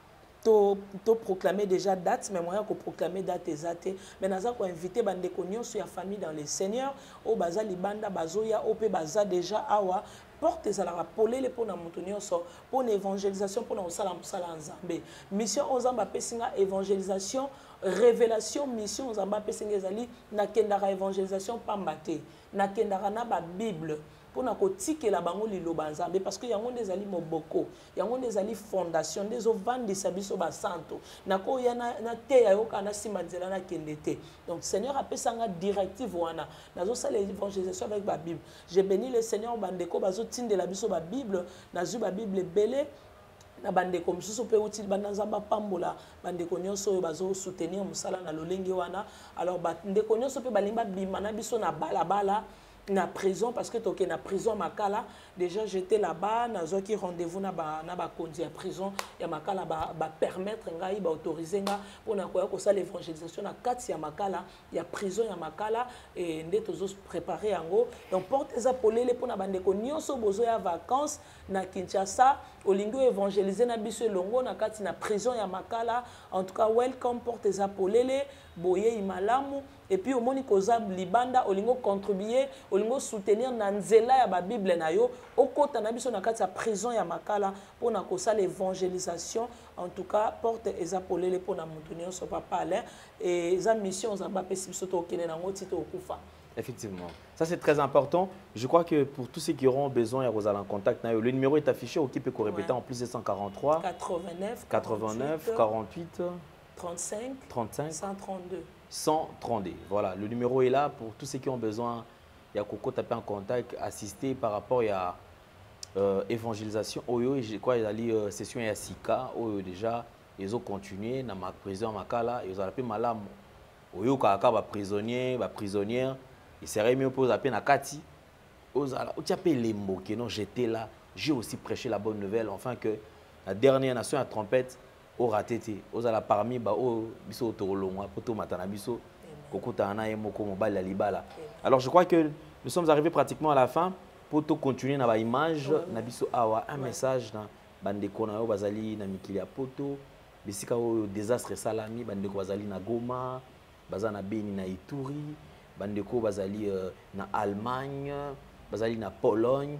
A: to to proclamer déjà date mais moyen ko proclamer date exacte mais naza ko inviter bande ko nyonso ya famille dans les seigneurs au baza libanda bazoya op baza déjà awa porte ezalaka polele mpona moto nyonso mpona évangélisation mpona kosala mosala ya nzambe mission oyo nzambe apesinga évangélisation révélation mission oyo nzambe apesinga ezali nakendaka évangélisation pamba te nakendaka na babible mpona kotikela bango liloba nzambe parce que yango nde ezali moboko yango nde ezali fondation nde ezovandisa biso basanto nakoya na te yayoka na nsima nzela nakende te. Donc Seigneur apesanga directive wana nazosala évangélisation avec babible. Je bénis le Seigneur bandeko bazotindela biso babible nazwi babible ebele na bandeko misusu pe uti banazamba pambola bandeko nyonso oyo bazo soutenir musala na lolenge wana. Alors bandeko nyonso pe balimba bima na biso na balabala na prison parce que toke na prison makala déjà j'étais là-bas nazo ki rendez-vous na ba na ba kondi ya prison ya makala ba, ba permettre ngai ba autoriser nga pona koya ko sala évangélisation na kati ya makala ya prison ya makala et nde tozo préparer yango. Donc porte eza polele pona bandeko nyonso bozo ya vacances na Kinshasa olingo évangéliser na biso longo na kati na prison ya makala. En tout cas welcome porte eza polele boye imalamu et puis au moni koza libanda olingo contribuer olingo soutenir na nzela ya ba bible na yo okota na biso na kati ya prison ya makala pona kosala évangélisation. En tout cas porte eza polele pona mutu nyonso papa Alain et eza mission nzamba pesi biso to okene na ngoti to okufa.
B: Effectivement, ça c'est très important. Je crois que pour tous ceux qui auront besoin, vous allez en contact. Le numéro est affiché au qui peut répéter en plus de cent quarante-trois,
A: quatre-vingt-neuf,
B: quatre-vingt-neuf, quarante-huit,
A: trente-cinq,
B: trente-cinq,
A: cent trente-deux.
B: cent trente-deux. Voilà, le numéro est là pour tous ceux qui ont besoin. Il y a Coco taper en contact, assister par rapport à euh, évangélisation. Oyo, je crois qu'il y a la session à Sika. Oyo déjà, ils ont continué dans ma prison à Makala. Ils ont appelé Malam. Oyo kaka ba prisonnier, ba prisonnière. Il serait mieux pour appeler Nakati. Ozala, tu appelles les mots qui non, j'étais là. J'ai aussi prêché la bonne nouvelle. Enfin que la dernière nation à trompette au ratété. Ozala parmi ba o biso torolongwa poto matana biso. Kokotana et moko mobile la libala. Alors je crois que nous sommes arrivés pratiquement à la fin. Pour tout continuer dans l'image, na biso awa un message dans bandeko na yo bazali na mikili ya poto. Bisika o désastre salami bandeko bazali na Goma, bazana Beni na Ituri. Bandeko bazali euh, na Allemagne, bazali na Pologne,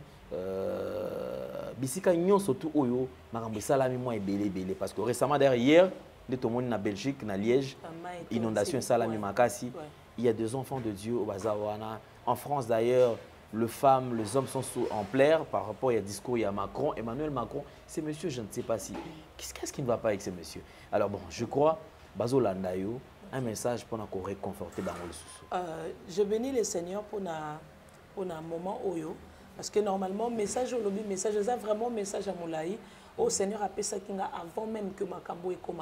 B: euh, bisika nyon surtout oyo makambo salami moi ebele ebele parce que récemment derrière de tout le monde na Belgique na Liège inondation salami makasi ouais. Il y a des enfants de Dieu au Bazawana en France d'ailleurs les femmes les hommes sont en pleurs par rapport à discours il y a Macron Emmanuel Macron c'est monsieur je ne sais pas si qu'est-ce qui ne va pas avec ce monsieur. Alors bon je crois Bazolanda yo un message pour nous réconforter dans le sous.
A: Euh, je bénis le Seigneur pour na pour un moment oyo parce que normalement message au lobby message c'est vraiment message à Moulaï au Seigneur a fait ça kinga avant même que Makambo et comment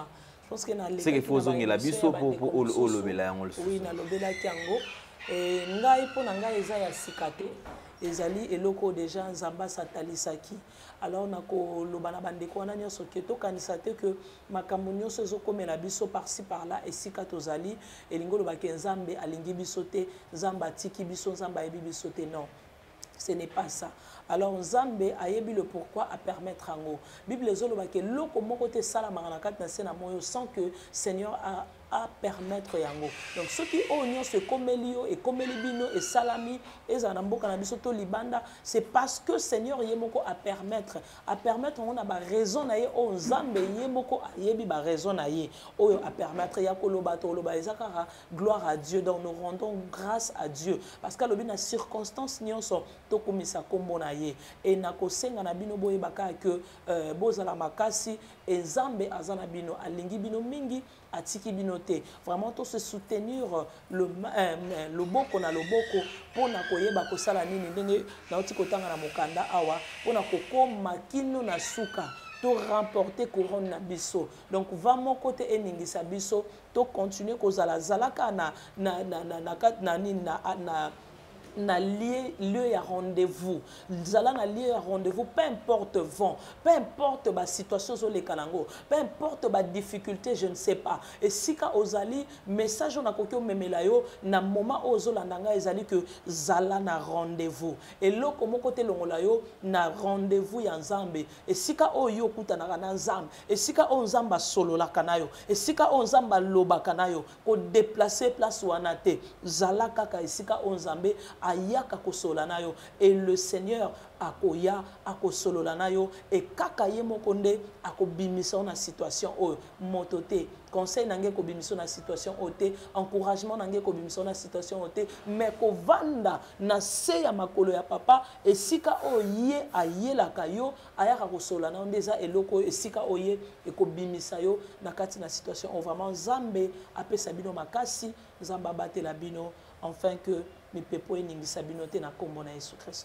A: pense que na
B: c'est que faut zongi la biso pour pour o lobela yango le
A: oui na lobela kiango et ngai po na ngai eza ya sikate ezali eloko déjà nzamba satalisaki alors nako loba na bandeko wana nyonso ke tokanisa te que makambo nyonso ezokomela biso par-ci par-là esika tozali elingo loba ke nzambe alingi biso te nzambe atiki biso nzambe ayebi biso te non. Ce n'est pas ça. Alors, Nzambe a yebi le pourquoi à permettre en haut. Bible zoloba ke loko moko te sala maranakat na sena moyo sans que Seigneur a à permettre yango. Donc ceux qui ont ce komelio et komelibino et salami et zanamboka na biso to libanda, c'est parce que Seigneur yemoko à permettre à permettre on a ba raison na ye o Nzambe yemoko yebi ba raison na ye o à permettre ya koloba to loba ezakara gloire à Dieu. Donc nous rendons grâce à Dieu parce que lobi na circonstance nyonso to komisa kombo na ye et na kosenga na bino boye baka que euh, bozala makasi et Nzambe azana bino alingi bino mingi atiki binote vraiment tout se soutenir le euh, le boko na le boko pour na koyeba ko sala nini ndenge na otiko tanga na mokanda awa pour na kokoma kino na suka to remporter couronne na biso. Donc va mon côté eningisa biso to continuer ko zala zalaka na na na na na na na na na lieu lieu à rendez-vous zala na lieu à rendez-vous peu importe vent peu importe ba situation zo le kanango peu importe ba difficulté je ne sais pas et sika ozali message on a kokyo memela yo na moment ozo landanga ezali que zala na rendez-vous et loko moko te longola yo na rendez-vous ya Nzambe et sika oyo kutana na Nzambe et sika o Nzamba solo la kanayo et sika o Nzamba loba kanayo ko déplacer place wana te zala kaka sika o Nzambe ayaka kosolana yo et le Seigneur akoya akosolana yo et kaka ye mokonde akobimisa na situation o motote conseil nange ko bimisa na situation ote encouragement nange ko bimisa na situation ote mais ko vanda na se ya makolo ya papa et sika oye ayela kayo ayaka kosolana ndeza eloko et sika oye e ko bimisa yo na kati na situation o vraiment Nzambe apesa bino makasi Nzamba batela bino enfin que mes pepo eningisa binote na kombo na Jésus Christ.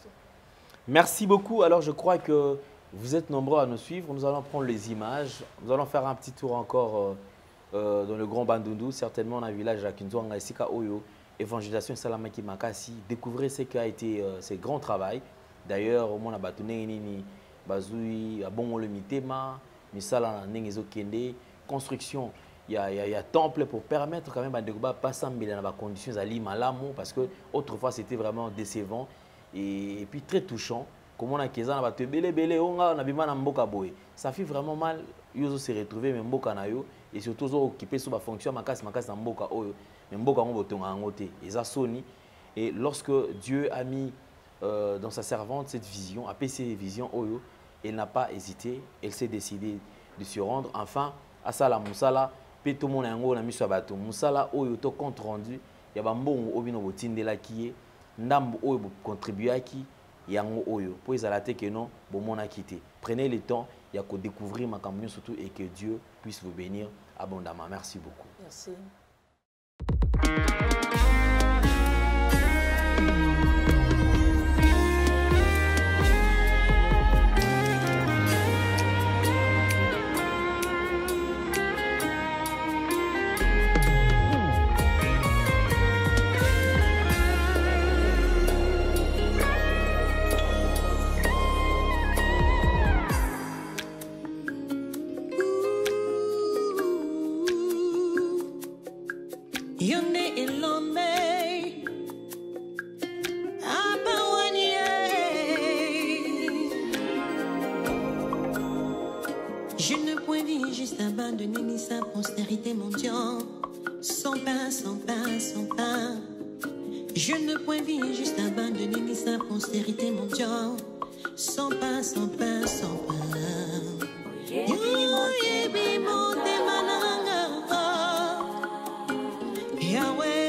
B: Merci beaucoup. Alors je crois que vous êtes nombreux à nous suivre. Nous allons prendre les images. Nous allons faire un petit tour encore euh, euh, dans le Grand Bandundu, certainement dans le village de Kinzouanga, Sika Oyo, évangélisation Salamaki Makasi. Découvrez ce qui a été euh, ce grand travail. D'ailleurs, au moins, on a ni Bazoui, Abon le Mitema, Misala Nengezo Kende, construction. Il y, a, il, y a, il y a temple pour permettre quand même à Ndegouba pas s'embêter dans les conditions à l'Imalamou parce que autrefois c'était vraiment décevant et, et puis très touchant. Comme on a Kézan, on a belé belé, on a bima na mboka boy. Ça fait vraiment mal. Ils se retrouver même mboka na yo et surtout ils occupé sur la fonction makas makas na mboka oyo. Mais mboka on botonga ngote. Et ça soni. Et lorsque Dieu a mis euh, dans sa servante cette vision, a fait cette vision oyo, elle n'a pas hésité, elle s'est décidée de se rendre enfin à Sala Moussala. Tout le monde a un ami sur bateau. Moussala oyo to compte rendu. Il y a bambon obino botinde la qui est. Ndambo oyo contribuer à qui. Yango oyo. Pour les alater que non, bon mon a quitté. Prenez le temps. Il y a qu'à découvrir ma campagne surtout et que Dieu puisse vous bénir abondamment. Merci beaucoup.
A: Merci.
H: Abandonner sa postérité mendiant, sans pain, sans pain, sans pain. Je ne point vie juste abandonner sa postérité mendiant, sans pain, sans pain, sans pain. Oh, yebi monte mananga, Yahweh.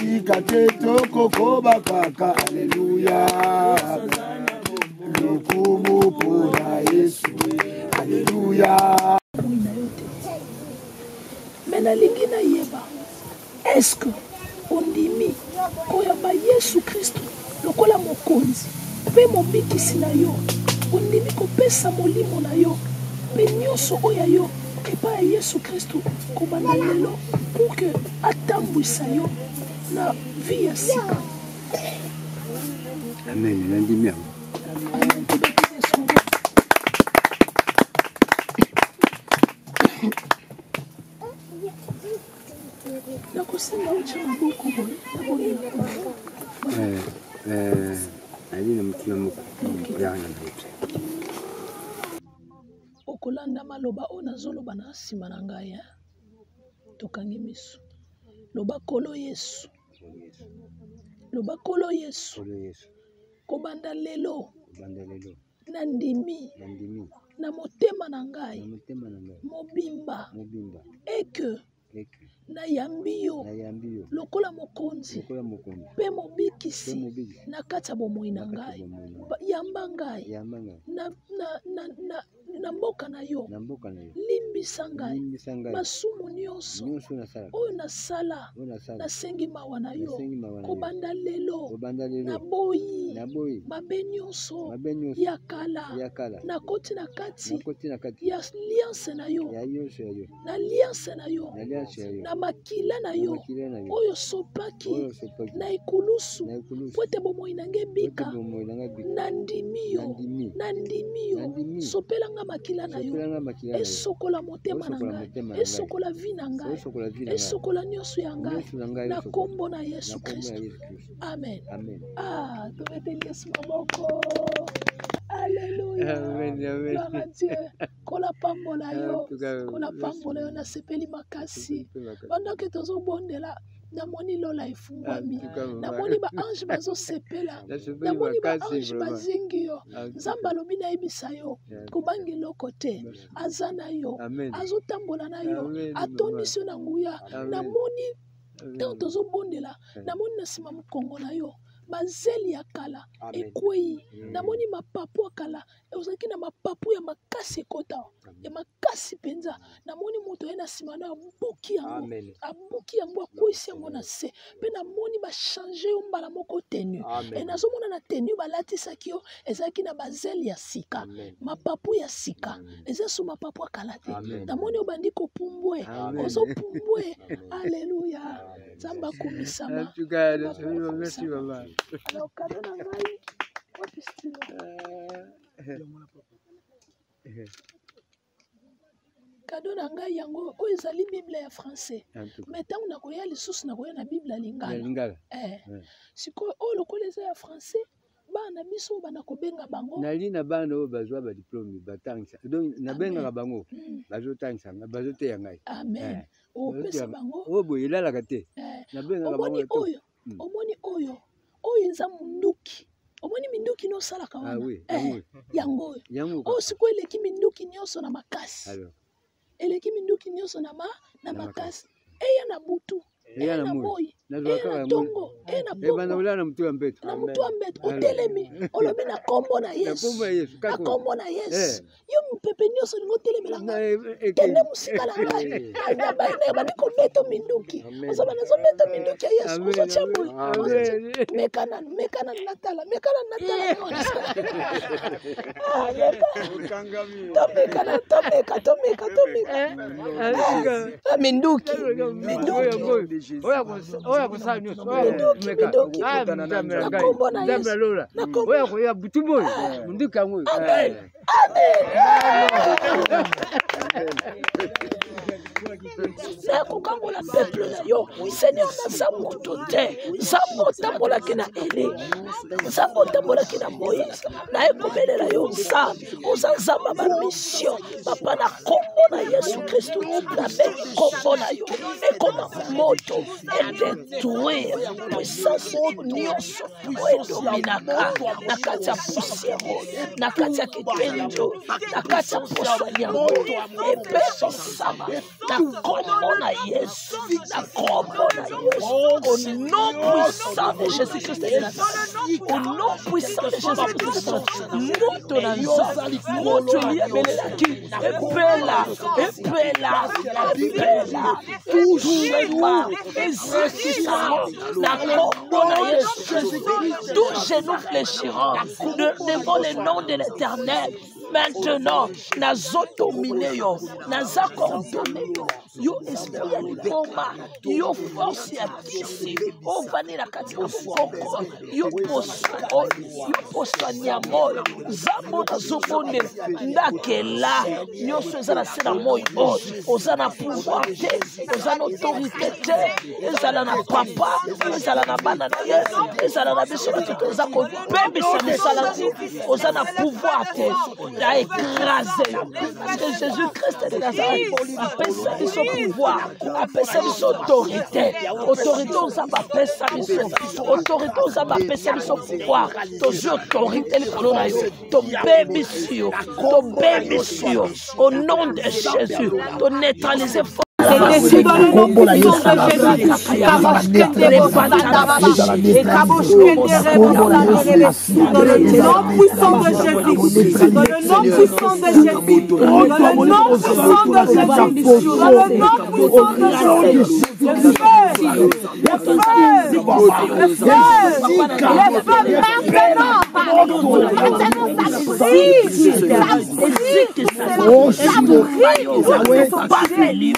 I: esika te tokokoba kaka alleluya lokumu mpona Yesu alleluya.
A: Mais nalingi nayeba est-ce que ondimi koyamba Yesu Kristo lokola mokonzi mpe mobikisi na yo, ondimi kopesa molimo na yo mpe nyonso oyo yo epai ya Yesu Kristo kobanda lelo pour que atambwisa yo na vie ya sika.
J: Amen. Nandimi yango.
A: nakosenga ucha maboko boye
J: ali na mutima mukuyana mbuto
A: okolanda maloba oyo nazoloba na nsima na ngai tokangi miso. Loba Kolo Yesu, loba Kolo Yesu, kobanda lelo na ndimi na motema na ngai mobimba eke na yambi yo lokola mokonzi mpe mobikisi na kati ya bomoi na ngai, yamba ngai na mboka na yo, limbisa ngai masumu nyonso oyo nasala nasengi mawa na yo kobanda lelo naboyi mabe nyonso ya kala nakoti na kati ya alliance na yo na alliance na yo na makila na yo oyo sopaki na ekulusu po ete bomoi na ngai bika na ndimi yo na ndimi yo sopelanga makila na yo esokola motema na ngai esokola vi na ngai esokola nyonso ya ngai na kombo na Yesu Kristo. Amen. Ah, tobeteli Yesu maboko. Alléluia. Gloire à Dieu. Kola pambola yo. Kola pambola yo na sepeli makasi. Pendant que tozo bondela namoni lola efungwami. Namoni ba ange bazo sepela. Namoni ba ange bazingi yo. Nzambe alobi na yebisa yo. Kubangi loko te. Aza na yo. Azo tambola na yo. Atondisi yo na nguya. Namoni tant tozo bondela. Namoni na sima mukongo na yo. Mazeli ya kala ekwei namoni mapapu ya kala ezaki na mapapu ya makasi ekota ya makasi penza namoni moto ye na sima na abuki yango abuki yango akwisi yango na se mpe namoni bachange yo mbala moko tenu e nazomona na tenu balatisaki yo ezalaki na bazeli ya sika mapapu ya sika eza so mapapu ya kala te namoni obandi kopumbwe ozopumbwe. Alleluya. Nzambe akumisama.
J: Merci maman.
A: Na okado na ngai wapi stilo kado na ngai yango oyo ezali Bible ya français mais ntango nakoya lisusu nakoya na Bible ya lingala eh sikoyo oyo lokola eza ya français bana biso bana kobenga bango
J: nali na bana oyo bazwa ba diplôme batangisa donc nabengaka bango bazotangisa bazoteya ngai.
A: Amen. Opesa bango
J: oyo boye elalaka te nabengaka bango
A: oyo omoni oyo oyo eza munduki omoni minduki nosalaka wana yango oyo sikoyo eleki minduki nyonso na makasi eleki minduki nyonso na makasi eya na butu eya na boyi eya na tongo eya na poko
J: na mutu ya mbeto
A: na mutu ya mbeto otelemi olobi na kombo na Yesu na kombo na Yesu yo mpepe nyonso lingo otelemela ngai kende musika na ngai bandi kobeto minduki ozoba nazobeto minduki ya Yesu ozotia boyi mekana mekana natala mekana natala tomeka tomeka tomeka tomeka minduki minduki
J: oya kusala nyonso
A: nakombo na Yesu
J: oya koya butu boyi munduki yango.
A: Amen. Na kokangola peuple na yo Seigneur naza moto te nzambe otambolaki na Eli nzambe otambolaki na Moïse naye kobelela yo nzambe oza nzambe ya bamission papa na kombo na Yesu Kristo nabengi kombo na yo ekoma moto edetruire puissance nyonso oyo edominaka na kati ya pusiero na kati ya kitendo na kati ya poso yango epeso sama na kombo kombo na Yesu, na kombo na Yesu, au nom puissant de Jésus-Christ de Nazareth, au nom puissant de Jésus-Christ, moto na nzambe, moto eliyebelelaki, epela, epela, epela, touche-moi, ezakisama, na kombo na Yesu, tout genou fléchira devant le nom de l'Éternel. Maintenant, nazo dominer yo, naza coordonner yo, yo esprit ya liboma, yo force ya kisi, o vani na kati ya foko, yo poso, yo poso nyamoyo, zambo na zobone, ndakela, yo soza na sena moyo, oza na pouvoir te, oza na autorité te, ezala na papa, ezala na bana na ye, ezala na biso na tuto, oza ko bebisa misala ti, oza na pouvoir te, à écraser. Parce que Jésus-Christ de Nazareth appelle ça de son pouvoir, appelle ça de son autorité. Autorité, on s'en appelle ça de son autorité, on s'en appelle ça de son pouvoir. Ton autorité, ton bébé sur, ton bébé sur, au nom de Jésus, ton neutraliser. C'est décidé dans le nom puissant de Jésus. Dans le nom puissant de Jésus. Dans le nom puissant de Jésus. Dans le nom puissant de Jésus. Dans le nom puissant de Jésus. Le feu, le feu, le feu, le feu maintenant. Maintenant, ça brille, ça brille, ça brille, ça brille.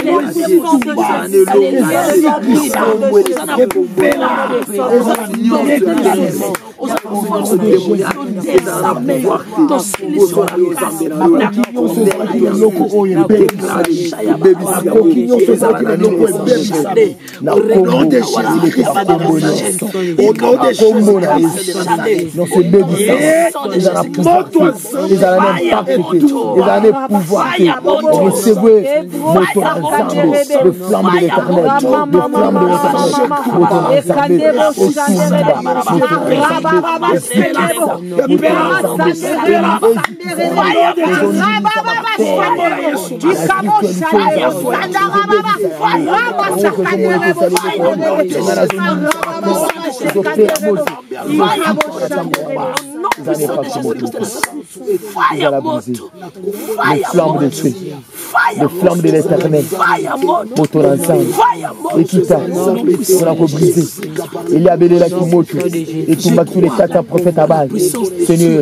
K: de flamme de l'éternel, de flamme de les flammes de l'éternel, pour ton ensemble, et qui t'a, on a brisé. Il y a Béléla qui moque, et tout bat tous les quatre prophètes à Baal. Seigneur.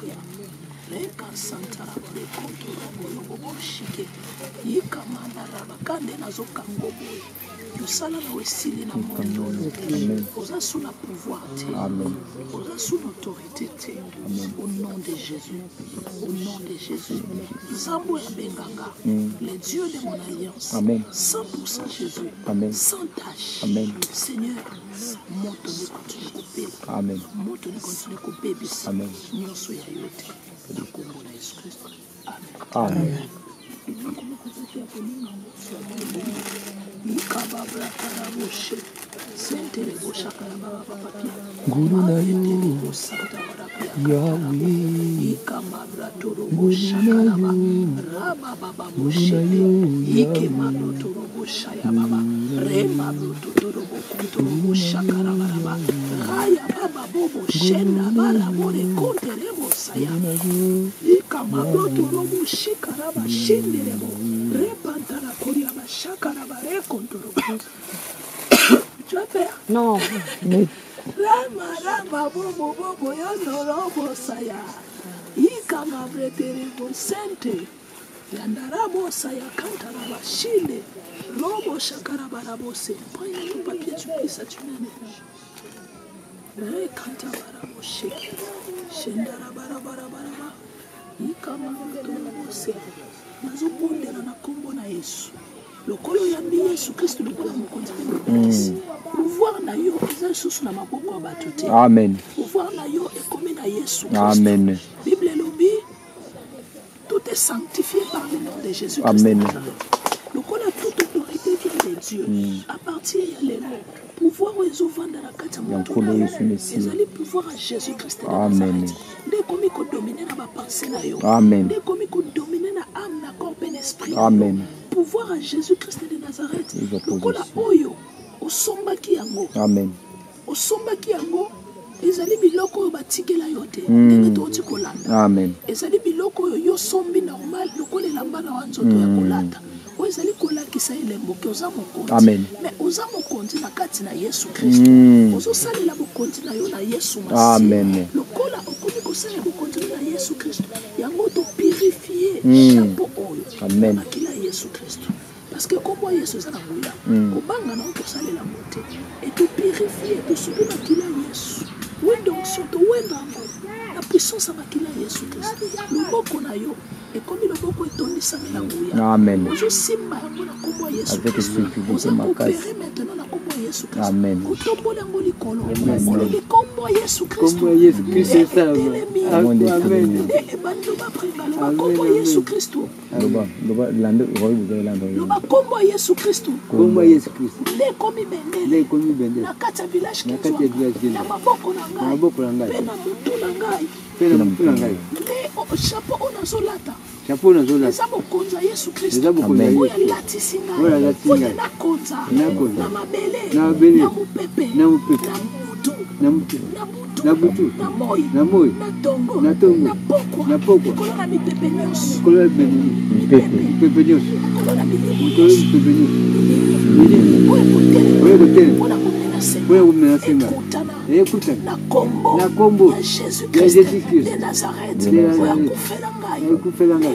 A: Osa sous la pouvoir, osa sous l'autorité, au nom de Jésus, au nom de Jésus. Zambo ya Benganga, le Dieu de mon alliance, cent pour cent Jésus, sans tâche. Seigneur, mon ton continue à couper, mon ton continue à couper, Amen. Nous sommes yote, le Congo de Jésus-Christ. Amen. Amen.
K: Guru na yo, Yahweh. Guru na yo, Guru na
A: Non.
K: Mais
A: Rama rama bobo bobo yono robo saya. Ika mabretere sente. Yandarabo saya kanta la bashinde. Robo shakara barabo se. Prends un papier tu peux ça tu n'es. Re kanta barabo sheke. Shendara barabara baraba. Ika mabretere se. Nazo bondela na kombo na Yesu. Le kolo yambi Yesu Christ le kolo mokonzi na pouvoir na yo eza sous na maboko ya bato te.
K: Amen.
A: Pouvoir na yo ekomi na Yesu Christ.
K: Amen.
A: Bible lobi tout est sanctifié par le nom de Jésus Christ.
K: Amen.
A: Le kolo toute autorité vient de Dieu. À partir ya lelo pouvoir ozo vanda na kati ya moto. Ezali pouvoir à Jésus Christ.
K: Amen.
A: Nde komi ko dominer na ba pensée na yo.
K: Amen.
A: Nde komi ko dominer na âme na corps et esprit.
K: Amen.
A: pouvoir à Jésus-Christ de Nazareth. Lokola oyo osombaki yango.
K: Amen.
A: Osombaki yango. Ezali biloko oyo batikela yo te. Ndenge toti kolanda.
K: Amen.
A: Ezali biloko oyo yo sombi normal lokola elamba na wanzoto ya kolanda. Oyo ezali kolakisa elembo ke oza mokonzi.
K: Amen.
A: Mais oza mokonzi na kati na Yesu Kristo. Ozosalela bokonzi na yo na Yesu Masiya.
K: Amen.
A: Lokola okomi kosalela bokonzi na Yesu Kristo. Yango to purifier chapeau oyo.
K: Amen.
A: Makila Yesu Kristo. Parce que comme Yesu est dans le monde, au banga non pour saler la montée et tout purifier, tout subir makila Yesu. Oui donc surtout oui la puissance à makila Yesu Christ. Le mot qu'on a yo et comme le mot qu'on est tombé ça mais la mouilla.
K: Amen.
A: Je sais ma yango na kombo Yesu.
K: Avec
A: Christ.
K: ce que
A: Vous opérer maintenant na kombo Yesu Christ.
K: Amen.
A: Kutombo na ngoli kolo. Le kombo Yesu Christ.
J: Kombo Yesu Christ c'est ça.
K: Amen.
A: Et bando ba priba le kombo Yesu Christ.
K: Loba loba lande roy vous allez lande.
A: Loba kombo Yesu Christ.
J: Kombo Yesu Christ.
A: Les komi bende.
J: Les komi bende.
A: Na kati ya village
J: na kati ya village.
A: Na maboko na ngai.
J: Na maboko na ngai.
A: Pena mutu na ngai.
J: Pena mutu na ngai.
A: Le chapeau on azolata.
J: Chapeau na zolata.
A: Eza bokonza Yesu Kristo.
J: Eza bokonza Yesu.
A: Oya latisi ngai.
J: Oya latisi ngai.
A: Na konza.
J: Na konza.
A: Na mabele.
J: Na mabele.
A: Na mupepe.
J: Na mupepe.
A: Na mutu.
J: Na mutu.
A: Na butu.
J: Na butu.
A: Na moi.
J: Na moi.
A: Na tongo.
J: Na tongo.
A: Na pokwa.
J: Na pokwa.
A: Kolo na mipepe nyonso.
J: Kolo na mipepe. Mipepe nyonso.
A: Kolo na mipepe.
J: Kolo na mipepe nyonso.
A: Oya kotele.
J: Oya kotele.
A: Pona kumenasema.
J: Oya kumenasema.
A: Ekutana.
J: Ekutana.
A: Na kombo.
J: Na kombo.
A: Ya Jésus
J: Ya
A: Christ.
J: Jésus Christ.
A: De Nazareth.
J: De Nazareth.
A: Oya kufela ngai.
J: Oya kufela ngai.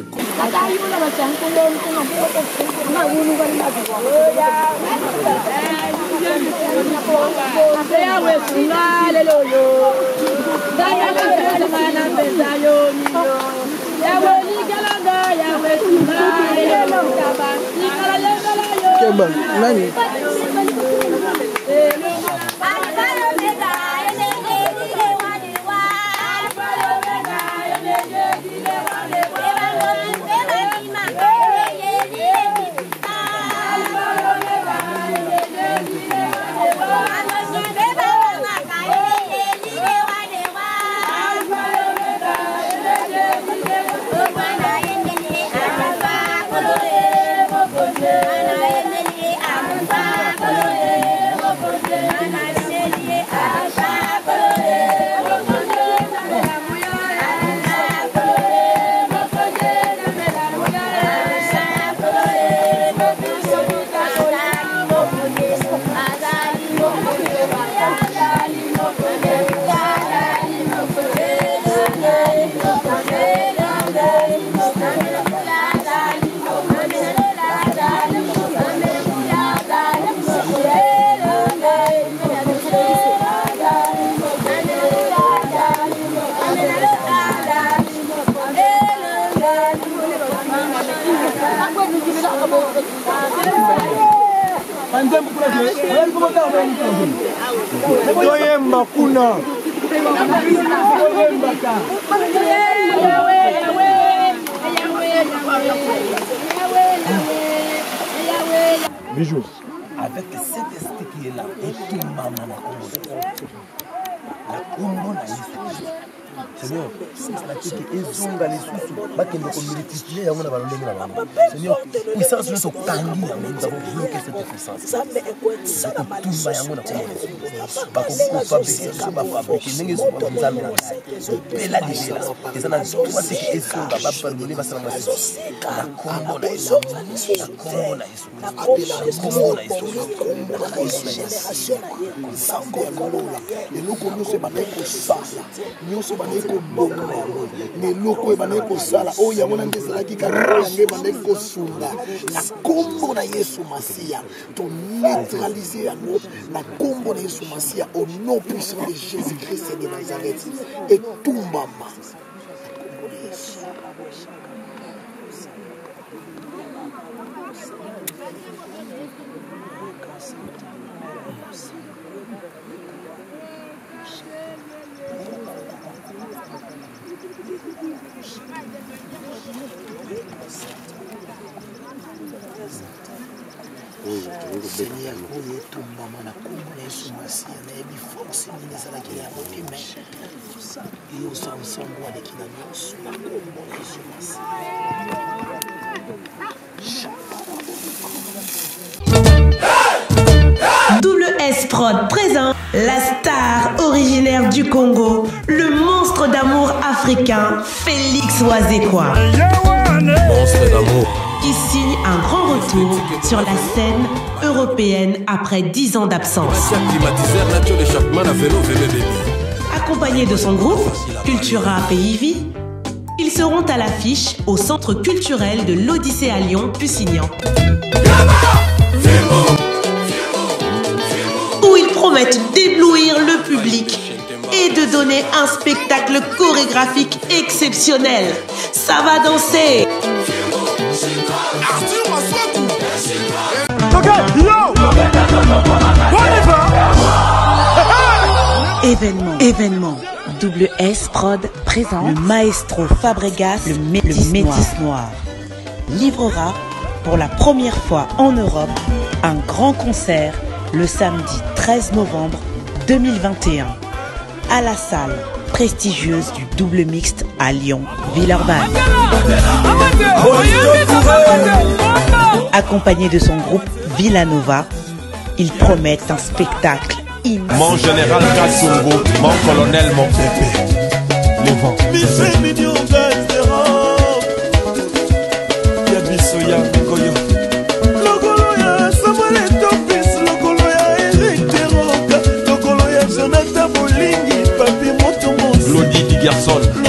C: Keba, nani? Toyemba kuna. Bijou.
L: Avec cet esprit qui est là, et tout maman na Congo. La Congo na Yesu. Seigneur, c'est la qui est zonga les sous, pas qu'elle ne multiplier, on a ballonné là. Seigneur, puissance de ce tangi, nous avons bloqué cette puissance. Ça mais ça n'a pas tout va yango na Congo. Pas qu'on pas baisser, pas fabriquer, n'engage pas nous amener. Bella déjà, et ça n'a pas ce qui est zonga, pas pardonner, pas ça na Yesu. La Congo na Yesu. La Congo na Yesu. La Congo na Yesu.
C: Génération sango ya kolola eloko nyonso ebandaki kosala nyonso ebandaki kobonga eloko ebandaki kosala oyo yango nange ezalaki kaka oyo yango ebandaki kosunga na kombo na Yesu Masiya toneutralize yango na kombo na Yesu Masiya au nom puissant de Jésus-Christ de Nazareth etumbama kombo na Yesu. Seigneur, oyo etumbama na kombo na Yesu Masiya nayebi force nini ezalaki ya moki me eyo osansango aleki na nyonso na kombo na Yesu Masiya.
M: S-Prod présente la star originaire du Congo, le monstre d'amour africain, Félix Wazekwa.
N: Monstre d'amour.
M: Qui signe un grand retour sur la scène européenne après dix ans d'absence. Accompagné de son groupe, Cultura Pays Vie, ils seront à l'affiche au Centre culturel de l'Odyssée à Lyon, Pusignan. Où ils promettent d'éblouir le public et de donner un spectacle chorégraphique exceptionnel. Ça va danser. Événement, événement. Double S Prod présente le maestro Fabregas, le, mé le Métis Noir. Noir livrera pour la première fois en Europe un grand concert le samedi treize novembre deux mille vingt et un à la salle prestigieuse du Double Mixte à Lyon, Villeurbanne. Accompagné de son groupe Villanova, ils promettent un spectacle immense.
N: Mon général Kassongo, mon colonel, mon pépé. Les vents. Lodi Di Garçon.